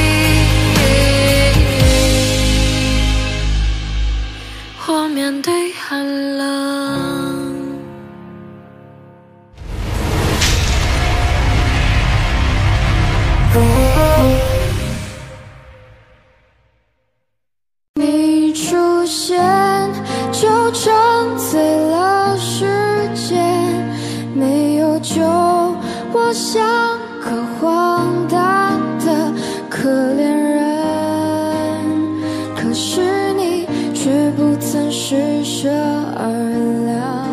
我面对寒冷。 你出现就沉醉了时间，没有救我像个荒诞的可怜人，可是你却不曾施舍而凉。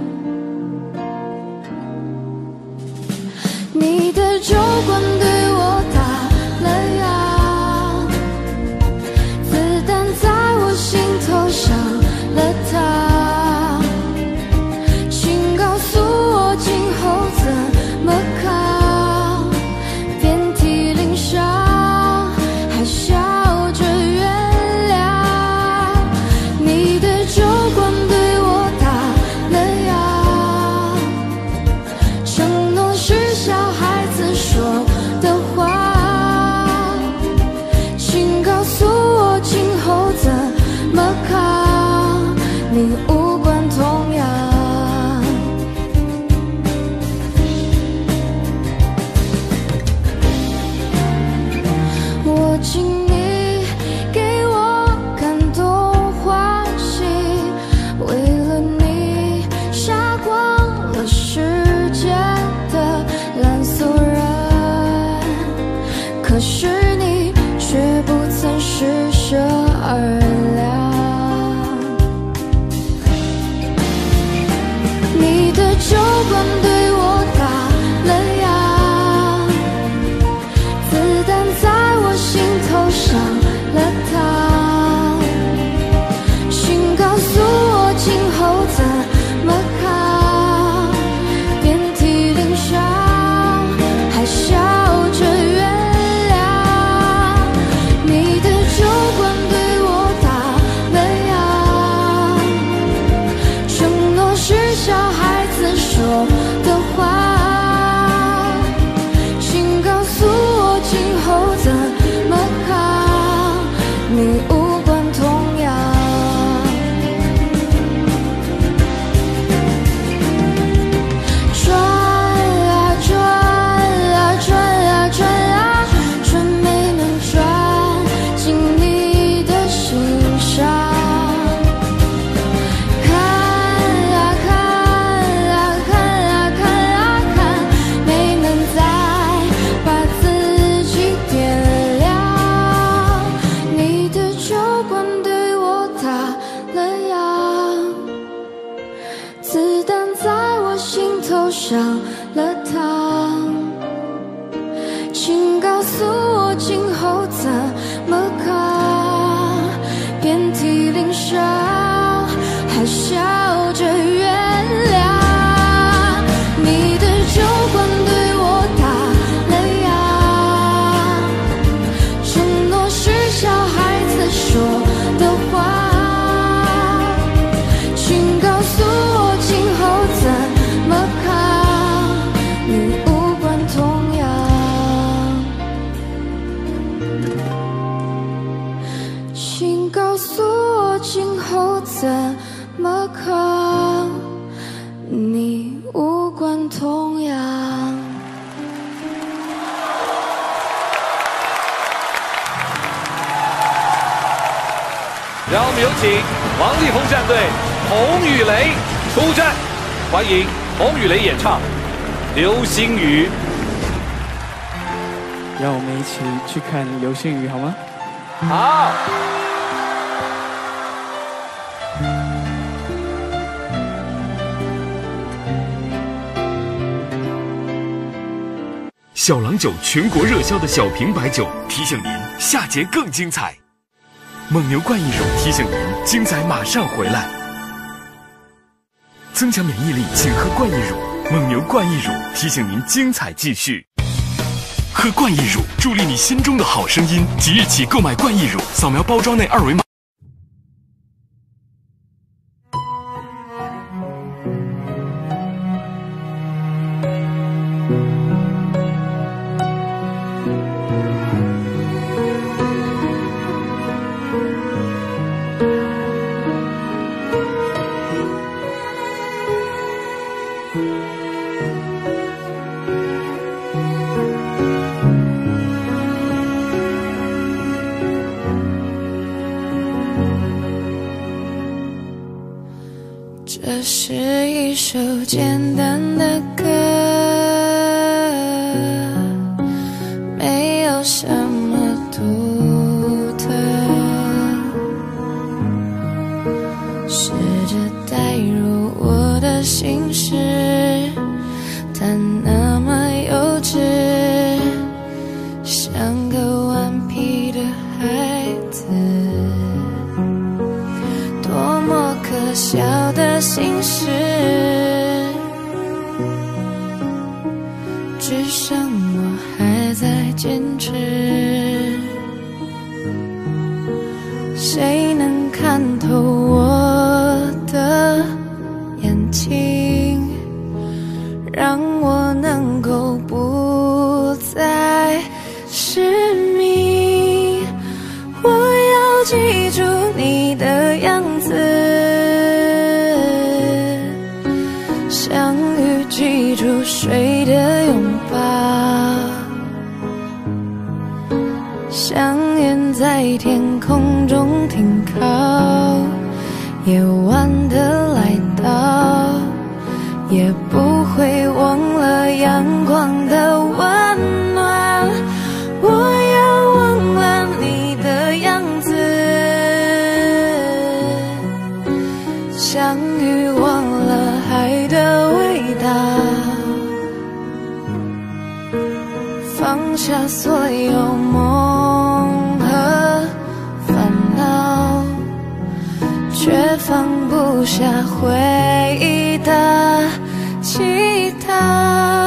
你的酒馆对我打了烊，子弹在我心头上了膛，请告诉我今后怎么扛，遍体鳞伤还笑着原谅。你的酒馆对我打了烊，承诺是小孩子说的话，请告诉我今后怎么扛，你无关痛痒。我请你给我感动欢喜，为了你杀光了世间的烂俗人，可是你却不曾施舍而凉。你的酒馆对我打了烊，子弹在我心头上们有请王力宏战队洪宇雷出战，欢迎洪宇雷演唱《流星雨》。 让我们一起去看流星雨好吗？ 好。 小郎酒全国热销的小瓶白酒提醒您下节更精彩。蒙牛冠益乳提醒您精彩马上回来。增强免疫力，请喝冠益乳。蒙牛冠益乳提醒您精彩继续。喝冠益乳，助力你心中的好声音。即日起购买冠益乳，扫描包装内二维码。 这是一首简单的歌，没有什么独特，试着带入我的心事，但那么幼稚，像个顽皮的孩子，多么可笑的心事，只剩我还在坚持。谁能看透我的眼睛，让我能够不再失明？我要记住你的样子，像雨记住水的拥抱，像云在天空中停靠，夜晚的来到，也不会忘了阳光的温暖。我要忘了你的样子，像鱼忘了海的味道，放下所有梦和烦恼，却放不下回忆的乞讨。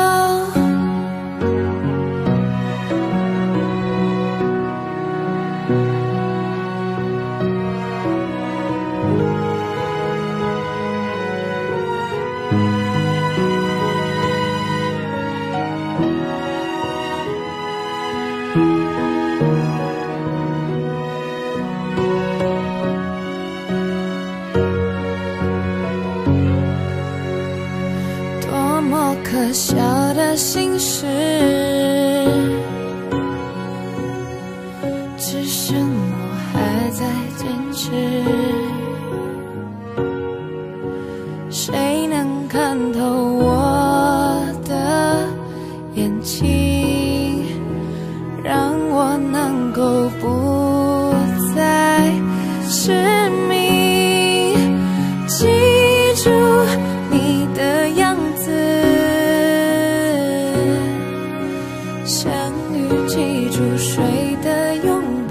多么可笑的心事，只剩我还在坚持。谁能看透我的眼睛，让我能够不再失明？记住你的样子，像雨记住水的拥抱，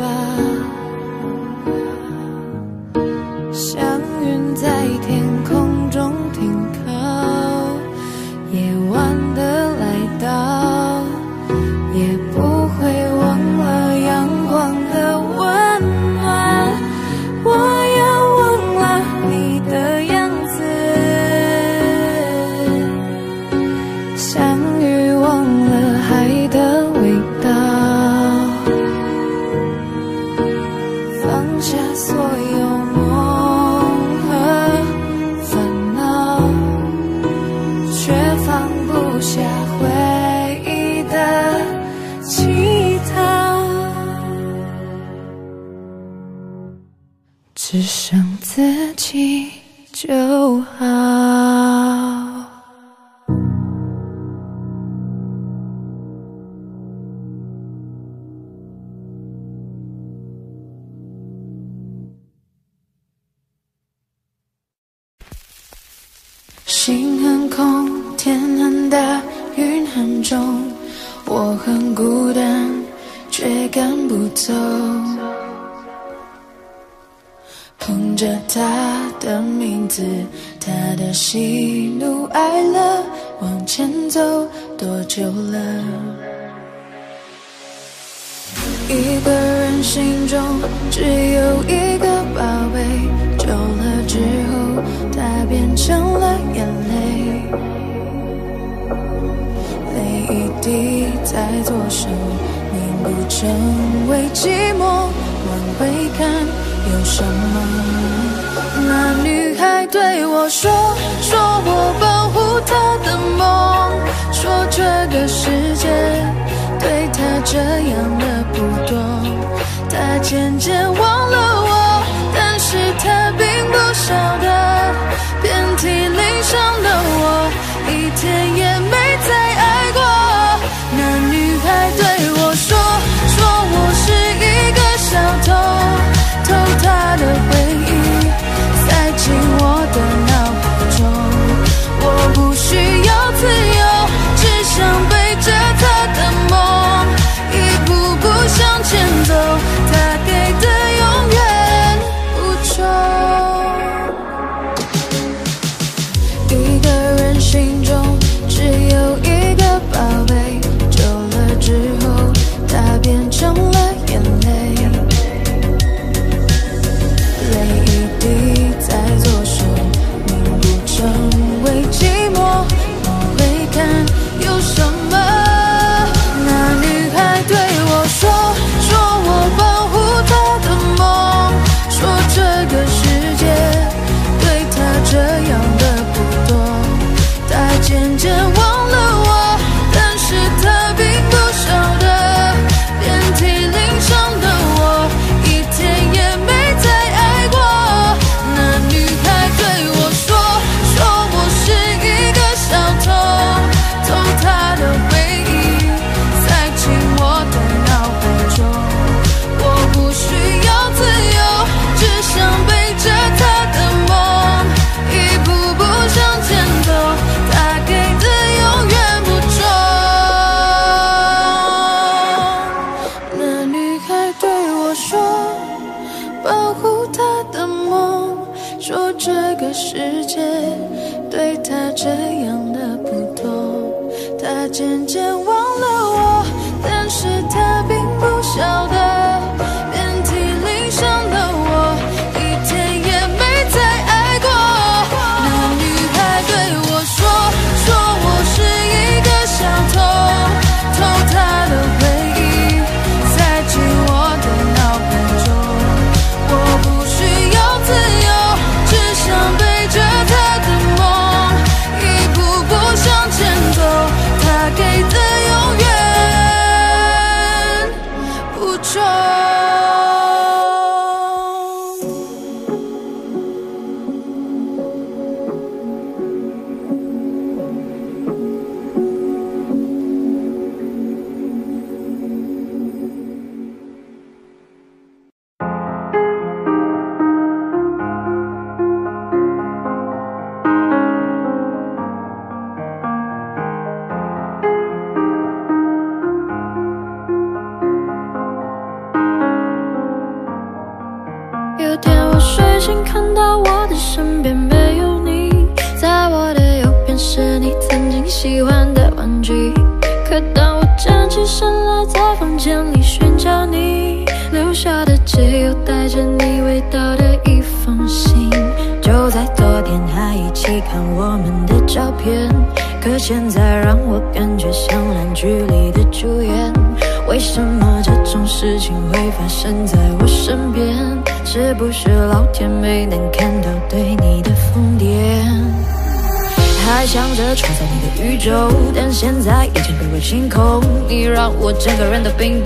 像云在天空中停靠，夜晚的来到， 只剩自己就好。心很空，天很大，云很重，我很孤单，却赶不走。捧着他的名字，他的喜怒哀乐，往前走多久了？一个人心中只有一个宝贝，久了之后，它变成了眼泪。泪一滴在左手，凝固成为寂寞。往回看，有什么？那女孩对我说，说我保护她的梦，说这个世界对她这样的不多。她渐渐忘了我，但是她并不晓得，遍体鳞伤的我，一天也没再爱过。那女孩对我说，说我是一个小偷，偷她的回忆，塞进我的脑海中。我不需要自由，只想背着她的梦，一步步向前走，她给的永远不重。一个人心中只有一个宝贝，久了之后，它变成了眼泪。泪一滴在左手，凝固成为寂寞。往回看，有什么？那女孩对我说，说我保护她的梦，说这个世界对她这样的不多。她渐渐忘了我，但是她并不晓得，遍体鳞伤的我，一天也没再爱过。那女孩对我说，说我是一个小偷，偷她的回忆，塞进我的脑海中。我不需要自由，只想背着她的梦，一步步向前走，她给的永远不重。那女孩对我说，保护她的梦，说这个世界对她这样的不多。她渐渐忘了我，但是她并不晓得，遍体鳞伤的我，一天也没再爱过。那女孩对我说，说我是一个小偷，偷她的回忆，塞进我的脑海中。我不需要自由，只想背着她的梦，一步步向前走，她给的永远不重。有天我睡醒，看到我的身边没有你，在我的右边是你曾经喜欢的玩具。可当我站起身来，在房间里寻找你留下的，只有带着你味道的一封信。就在昨天还一起看我们的照片，可现在让我感觉像烂剧里的主演。为什么这种事情会发生在我身边？是不是老天没能看到对你的疯癫？还想着创造你的宇宙，但现在已经被我清空。你让我整个人都冰冻，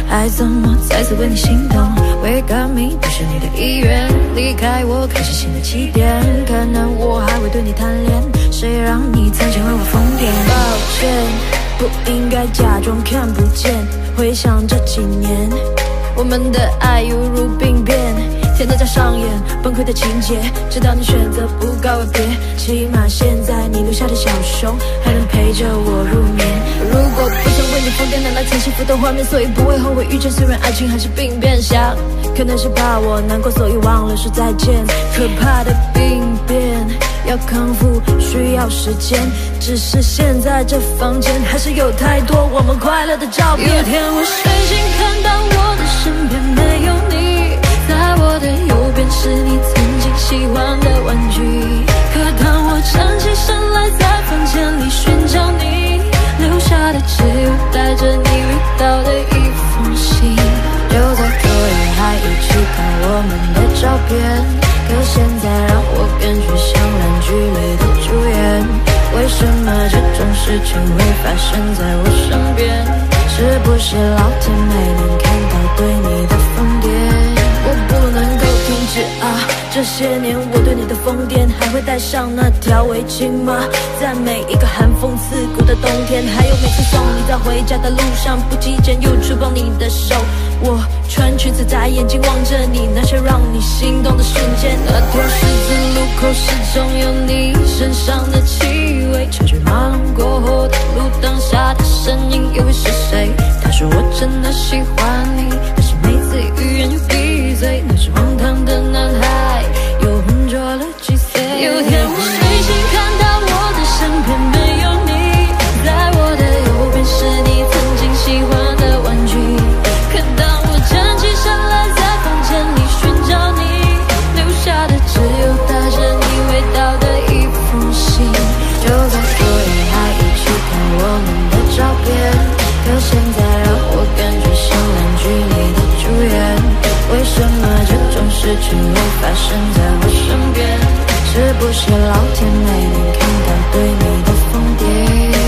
爱怎么再次为你心动 ？Wake up me， 不是你的意愿，离开我，开始新的起点。可能我还会对你贪恋，谁让你曾经为我疯癫？抱歉，不应该假装看不见。回想这几年，我们的爱犹如病变。 天都在上演崩溃的情节，直到你选择不告而别。起码现在你留下的小熊还能陪着我入眠。如果不曾为你疯癫，难来曾幸福的画面，所以不会后悔遇见。虽然爱情还是病变，想可能是怕我难过，所以忘了说再见。可怕的病变要康复需要时间，只是现在这房间还是有太多我们快乐的照片。有天我睡醒看到我的身边没有你。 在我的右边是你曾经喜欢的玩具，可当我站起身来，在房间里寻找你，留下的只有带着你味道的一封信。就在昨夜还一起看我们的照片，可现在让我变去像烂剧里的主演。为什么这种事情会发生在我身边？是不是老天没能看到对你的疯癫？ 我不能够停止啊！这些年我对你的疯癫，还会带上那条围巾吗？在每一个寒风刺骨的冬天，还有每次送你在回家的路上，不经意间又触碰你的手。我穿裙子在眼睛望着你，那些让你心动的瞬间。那条十字路口始终有你身上的气味，车水马龙过后的路灯下的身影又会是谁？他说我真的喜欢你，但是每次欲言又闭嘴。 那是荒唐的男孩，又浑浊了几岁。有天我睡醒，看到我的身边没有你，在我的右边是你曾经喜欢的玩具。可当我站起身来，在房间里寻找你，留下的只有带着你味道的一封信。就在昨夜还一起看我们的照片，可现在让我感觉像烂剧里的主演。 为什么这种事情会发生在我身边？是不是老天没能看到对你的疯癫？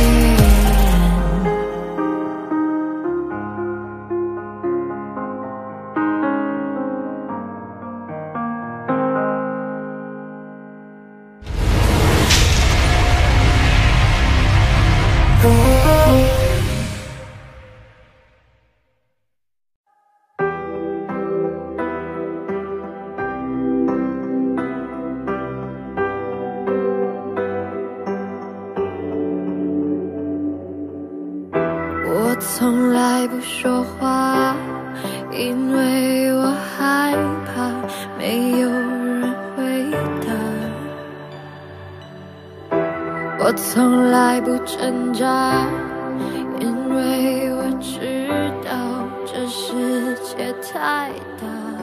从来不说话，因为我害怕没有人回答。我从来不挣扎，因为我知道这世界太大，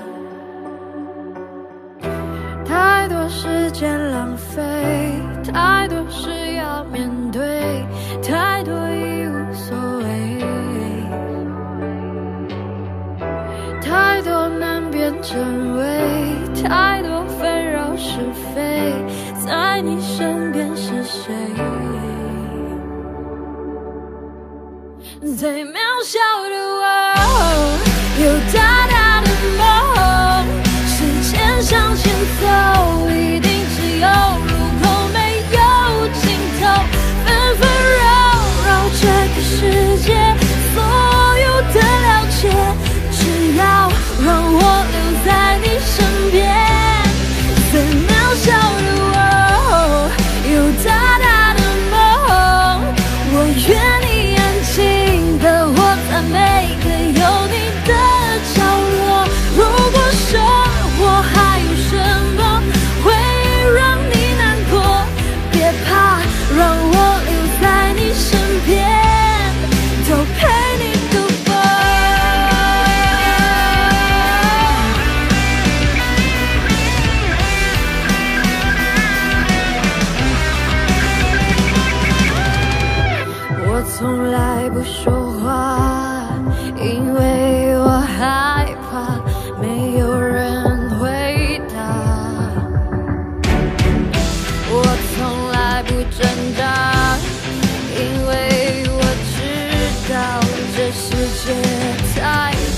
太多时间浪费，太多事要面对，太多已无所谓。 太多难辨真伪，太多纷扰是非，在你身边是谁？最渺小的我，有大大的梦，时间向前走，一定只有路口没有尽头，纷纷扰扰这个世界，所有的了解。 只要让我留在你身边，最渺小的我，有大大的梦。我愿你安静的活在每个有你的角落。如果生活还有什么会让你难过，别怕，让我留在你身边，都陪你度过。 从来不说话，因为我害怕没有人回答。我从来不挣扎，因为我知道这世界太大。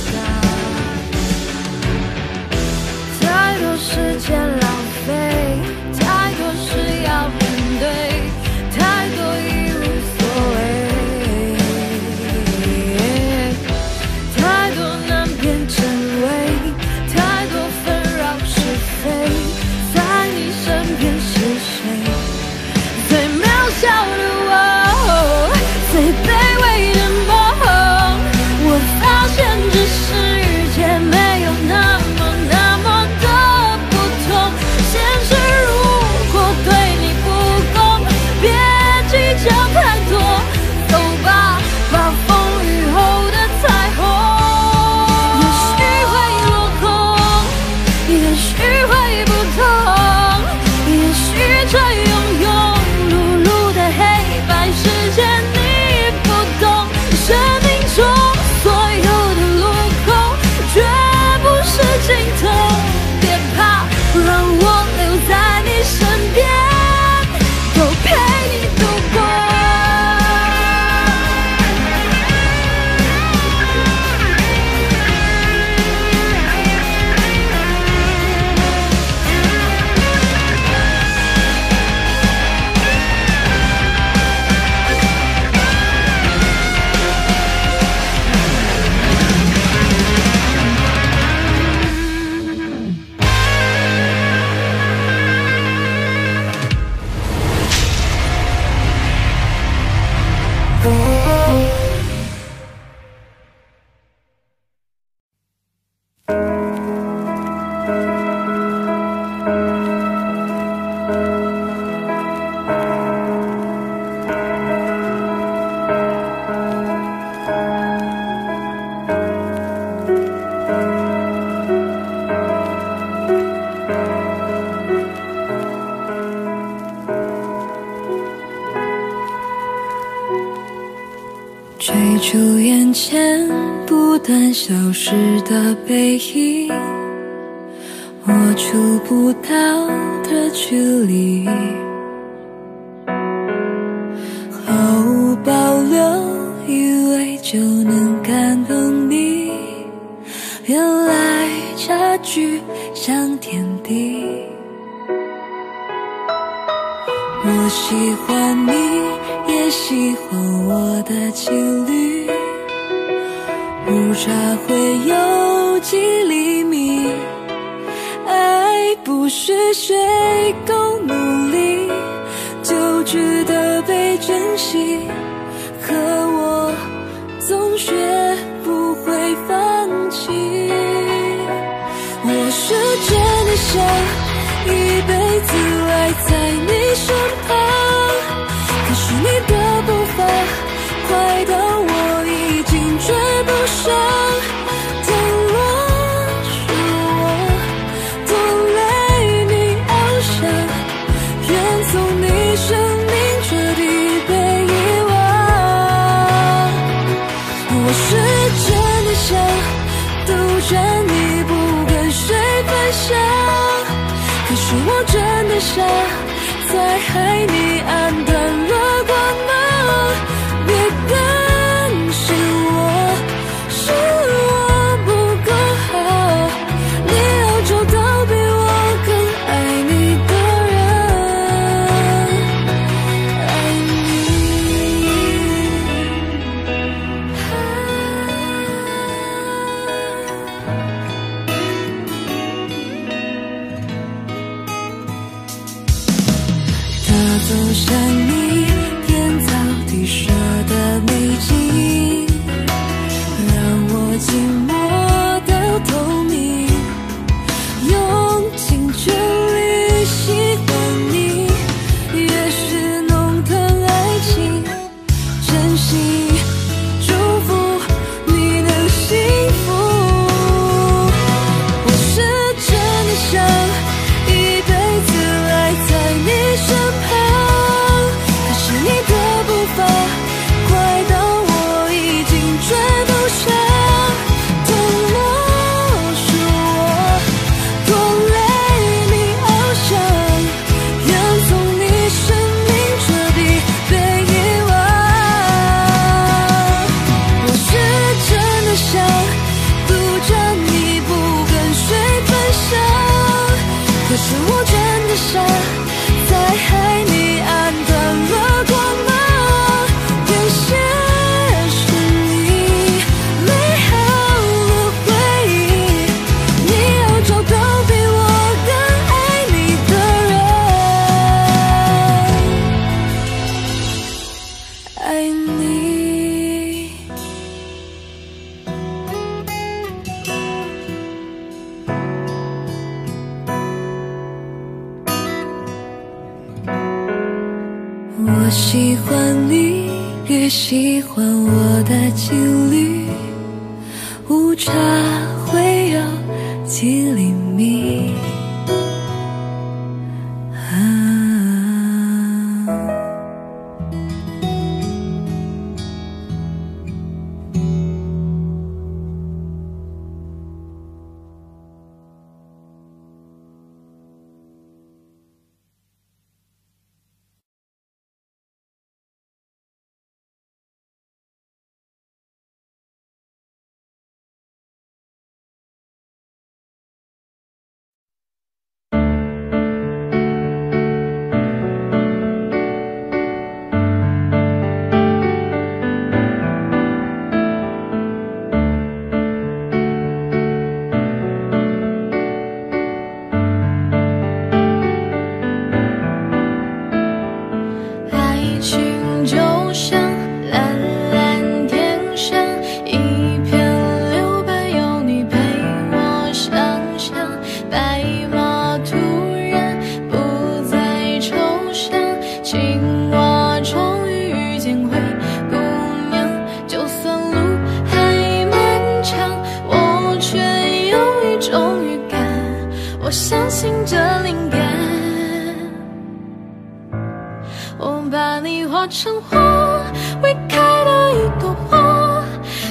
眼前不断消失的背影，我触不到的距离，毫无保留以为就能感动你，原来差距像天地。我喜欢你，也喜欢我的情侣，误差会有几厘米，爱不是谁够努力就值得被珍惜，可我总学不会放弃。我是真的想一辈子赖在你身旁，可是你的步伐快到我已经追不上，降落是我多累你翱翔，愿从你生命彻底被遗忘。我是真的想独占你不跟谁分享，可是我真的傻，在海你暗淡了光芒，别担心我，是我不够好，你要找到比我更爱你的人，爱他走向你天造地设的美景，让我寂寞到透明，用尽全力喜欢你，越是浓的爱情，真心祝福你能幸福。我是真的想一辈子赖在你身旁，可是你的步伐快到我已经追不上，痛落是我多累你翱翔，愿从你生命彻底被遗忘。我是真的想独占你不跟谁分享，可是我真的傻，在海你暗淡了光芒，原先是你美好的回忆，你要找到比我更爱你的人，爱你。我喜欢你，也喜欢我的情侣，误差会有几厘米。我相信这灵感，我把你化成花，未开的一朵花，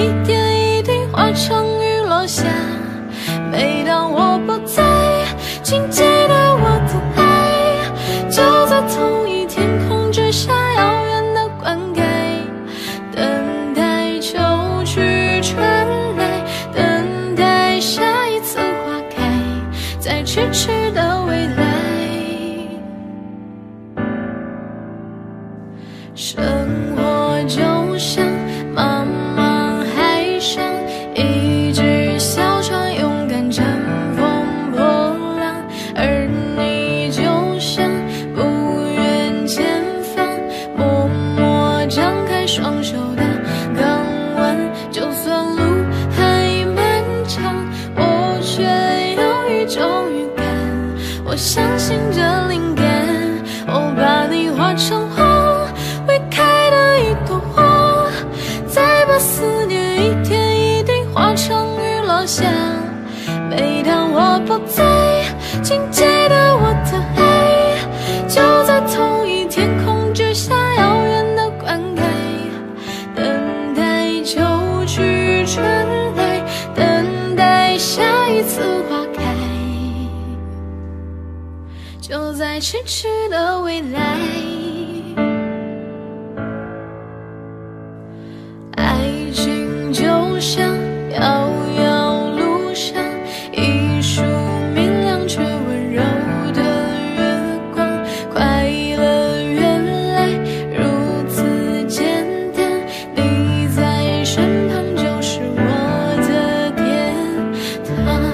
一点一滴化成雨落下。每当我不在，请记得我的爱，就在同一天空之下遥远的灌溉，等待秋去春来，等待下一次花开，在迟迟的未来。生活就像茫茫海上一只小船，勇敢乘风破浪，而你就像不远前方默默张开双手的港湾。就算路还漫长，我却有一种预感，我相信这灵感，我把你画成花，会开的一朵花，再把思念一点一滴化成雨落下。每当我不在，请记得我的爱，就在同一天空之下遥远的灌溉，等待秋去春来，等待下一次花开，就在迟迟的未来。爱情就像遥遥路上一束明亮却温柔的月光，快乐原来如此简单，你在身旁就是我的天堂。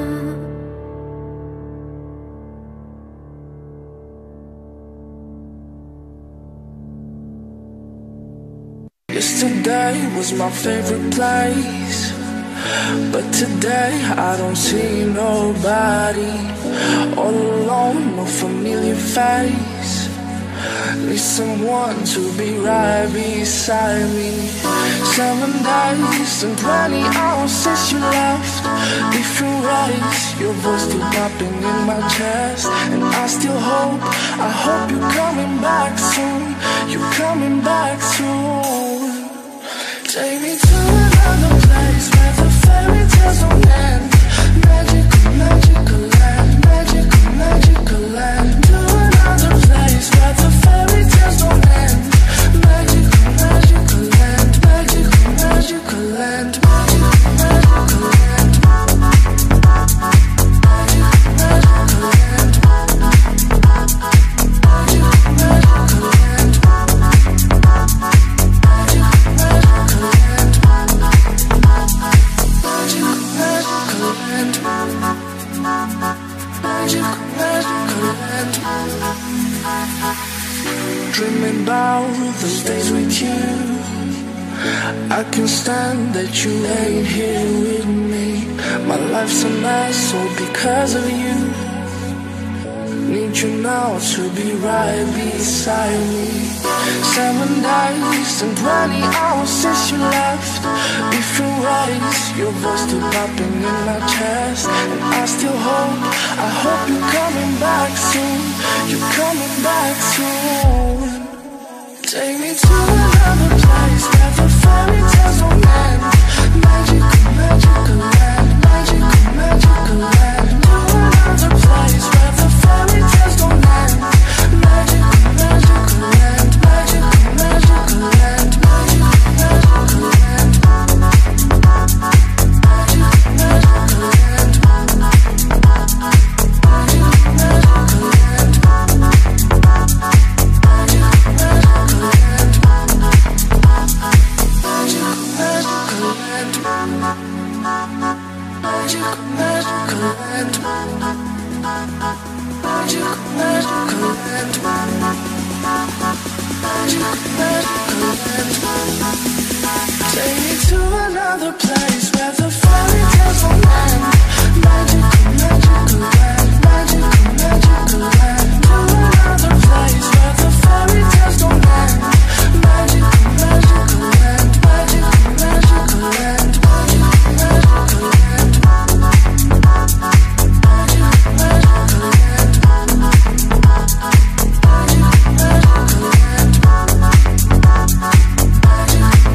Yesterday was my favorite place, but today I don't see nobody. All alone, no familiar face. Need someone to be right beside me. 7 days and 20 hours since you left. Different ways, your voice still popping in my chest. And I still hope, I hope you're coming back soon. You're coming back soon. Take me to another place where the fairy tales don't end. Magical, magical land, magical, magical land. To another place where the fairy tales don't end. Magical, magical land, magical, magical land, magical, magical land. Magical, magical land. Magical, magical land. Dreaming about those days with you. I can't stand that you ain't here with me. My life's a mess all because of you. Need you now to be right beside me. 7 days and 20 hours since you left. Different ways, your voice still popping in my chest. And I still hope, I hope you're coming back soon. You're coming back soon. Take me to another place where the fairy tales don't end. Magical, magical land, magical, magical land. To another place where the fairy tales don't end. Magical, magical land, magical, magical land, magical, magical land. Magical, magical land. Magical, magical land. Take me to another place where the fairy tales don't end. Magical, magical land, magical, magical land. To another place where the fairy tales don't end. Magical, magical land, magical, magical land, magical, magical land. Magical, magical land. Magical, magical land. Magical,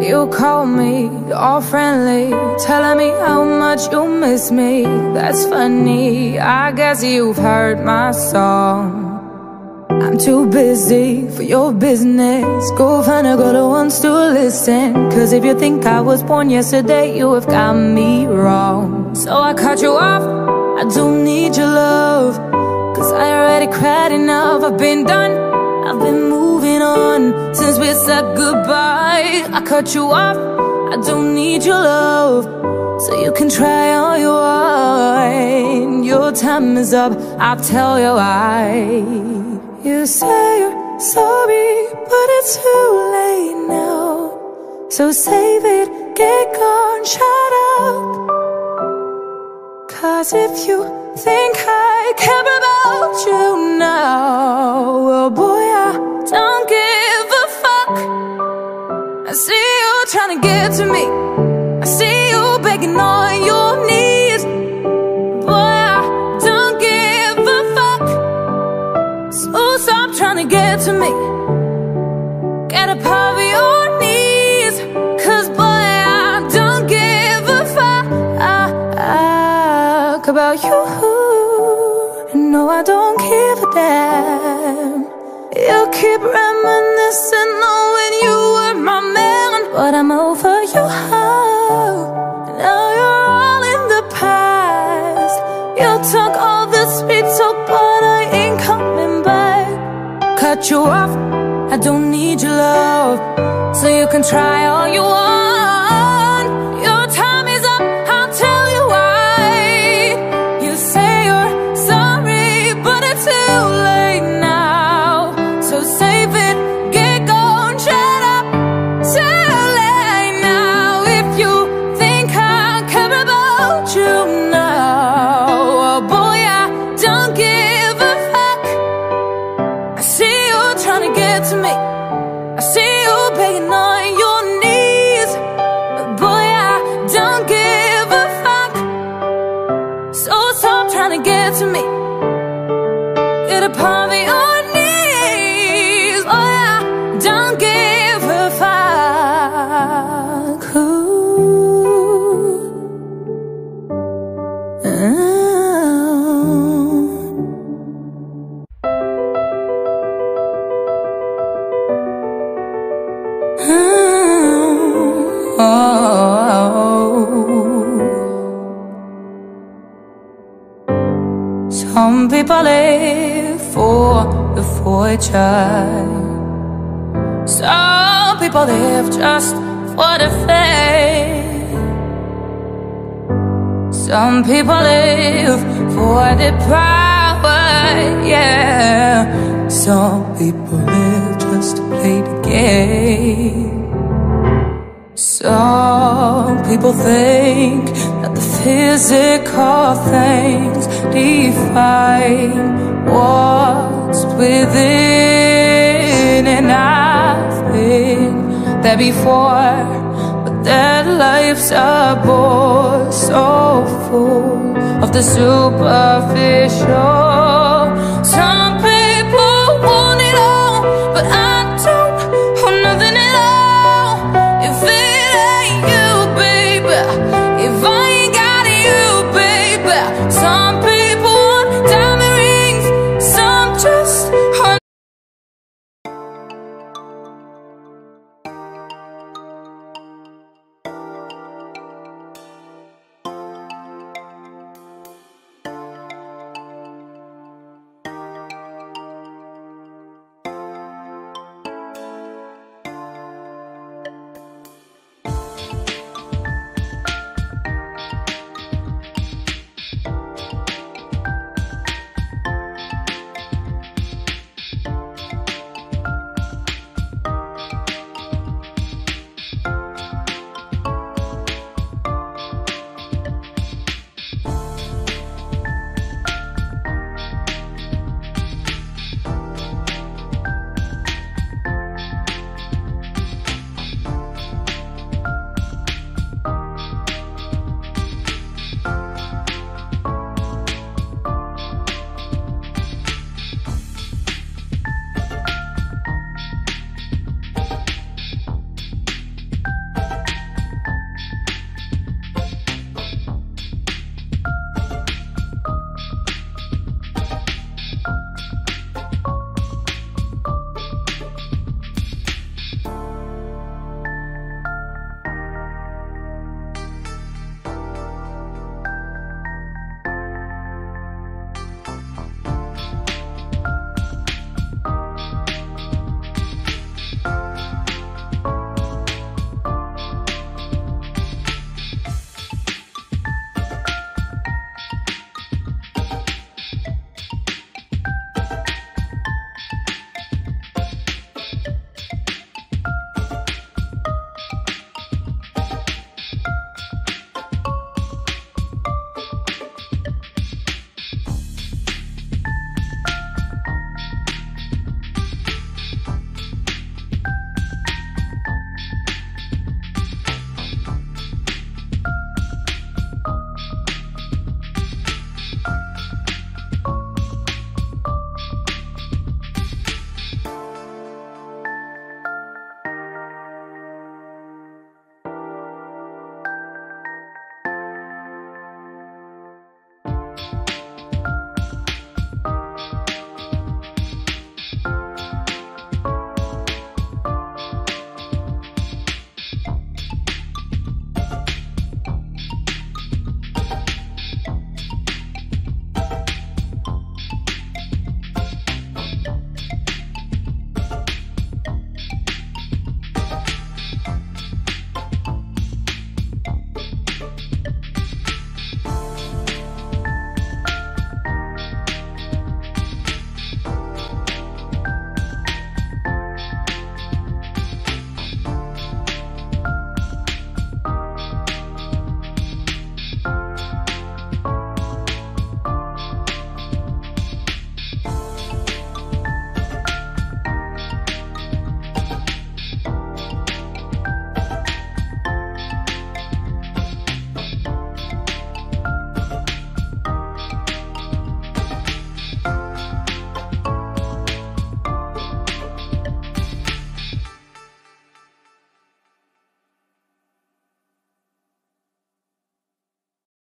You call me all friendly, telling me how much you miss me. That's funny, I guess you've heard my song. I'm too busy for your business. Go find a girl who wants to listen. Cause if you think I was born yesterday, you have got me wrong. So I cut you off, I don't need your love. Cause I already cried enough, I've been done, I've been moving on since we said goodbye. I cut you off, I don't need your love. So you can try all you want. Your time is up, I'll tell you why. You say you're sorry, but it's too late now. So save it, get gone, shut up. Cause if you think I care about you now, well boy, I don't give a fuck. I see you trying to get to me, I see you begging on your knees. Boy, I don't give a fuck. So stop trying to get to me, get up off your knees. Cause boy, I don't give a fuck about you. No, I don't give a damn. You keep reminiscing on when you were my man, but I'm over you. Now you're all in the past. You took all the sweet talk, but I ain't coming back. Cut you off, I don't need your love. So you can try all you want. Your time is up, I'll tell you why. You say you're sorry, but it's too late now. So save it, get gone, shut up. Too late now. If you think I care about you now, oh boy, I don't give a fuck. I see you trying to get to me, I see you begging on your knees. But boy, I don't give a fuck. So stop trying to get to me, get up on your knees. Boy, I don't give a fuck. Some people live for the fortune, some people live just for the fame. Some people live for the power, yeah. Some people live just to play the game. Some people think that the physical things define what's within. And I've been there before, but that life's a bore so full of the superficial.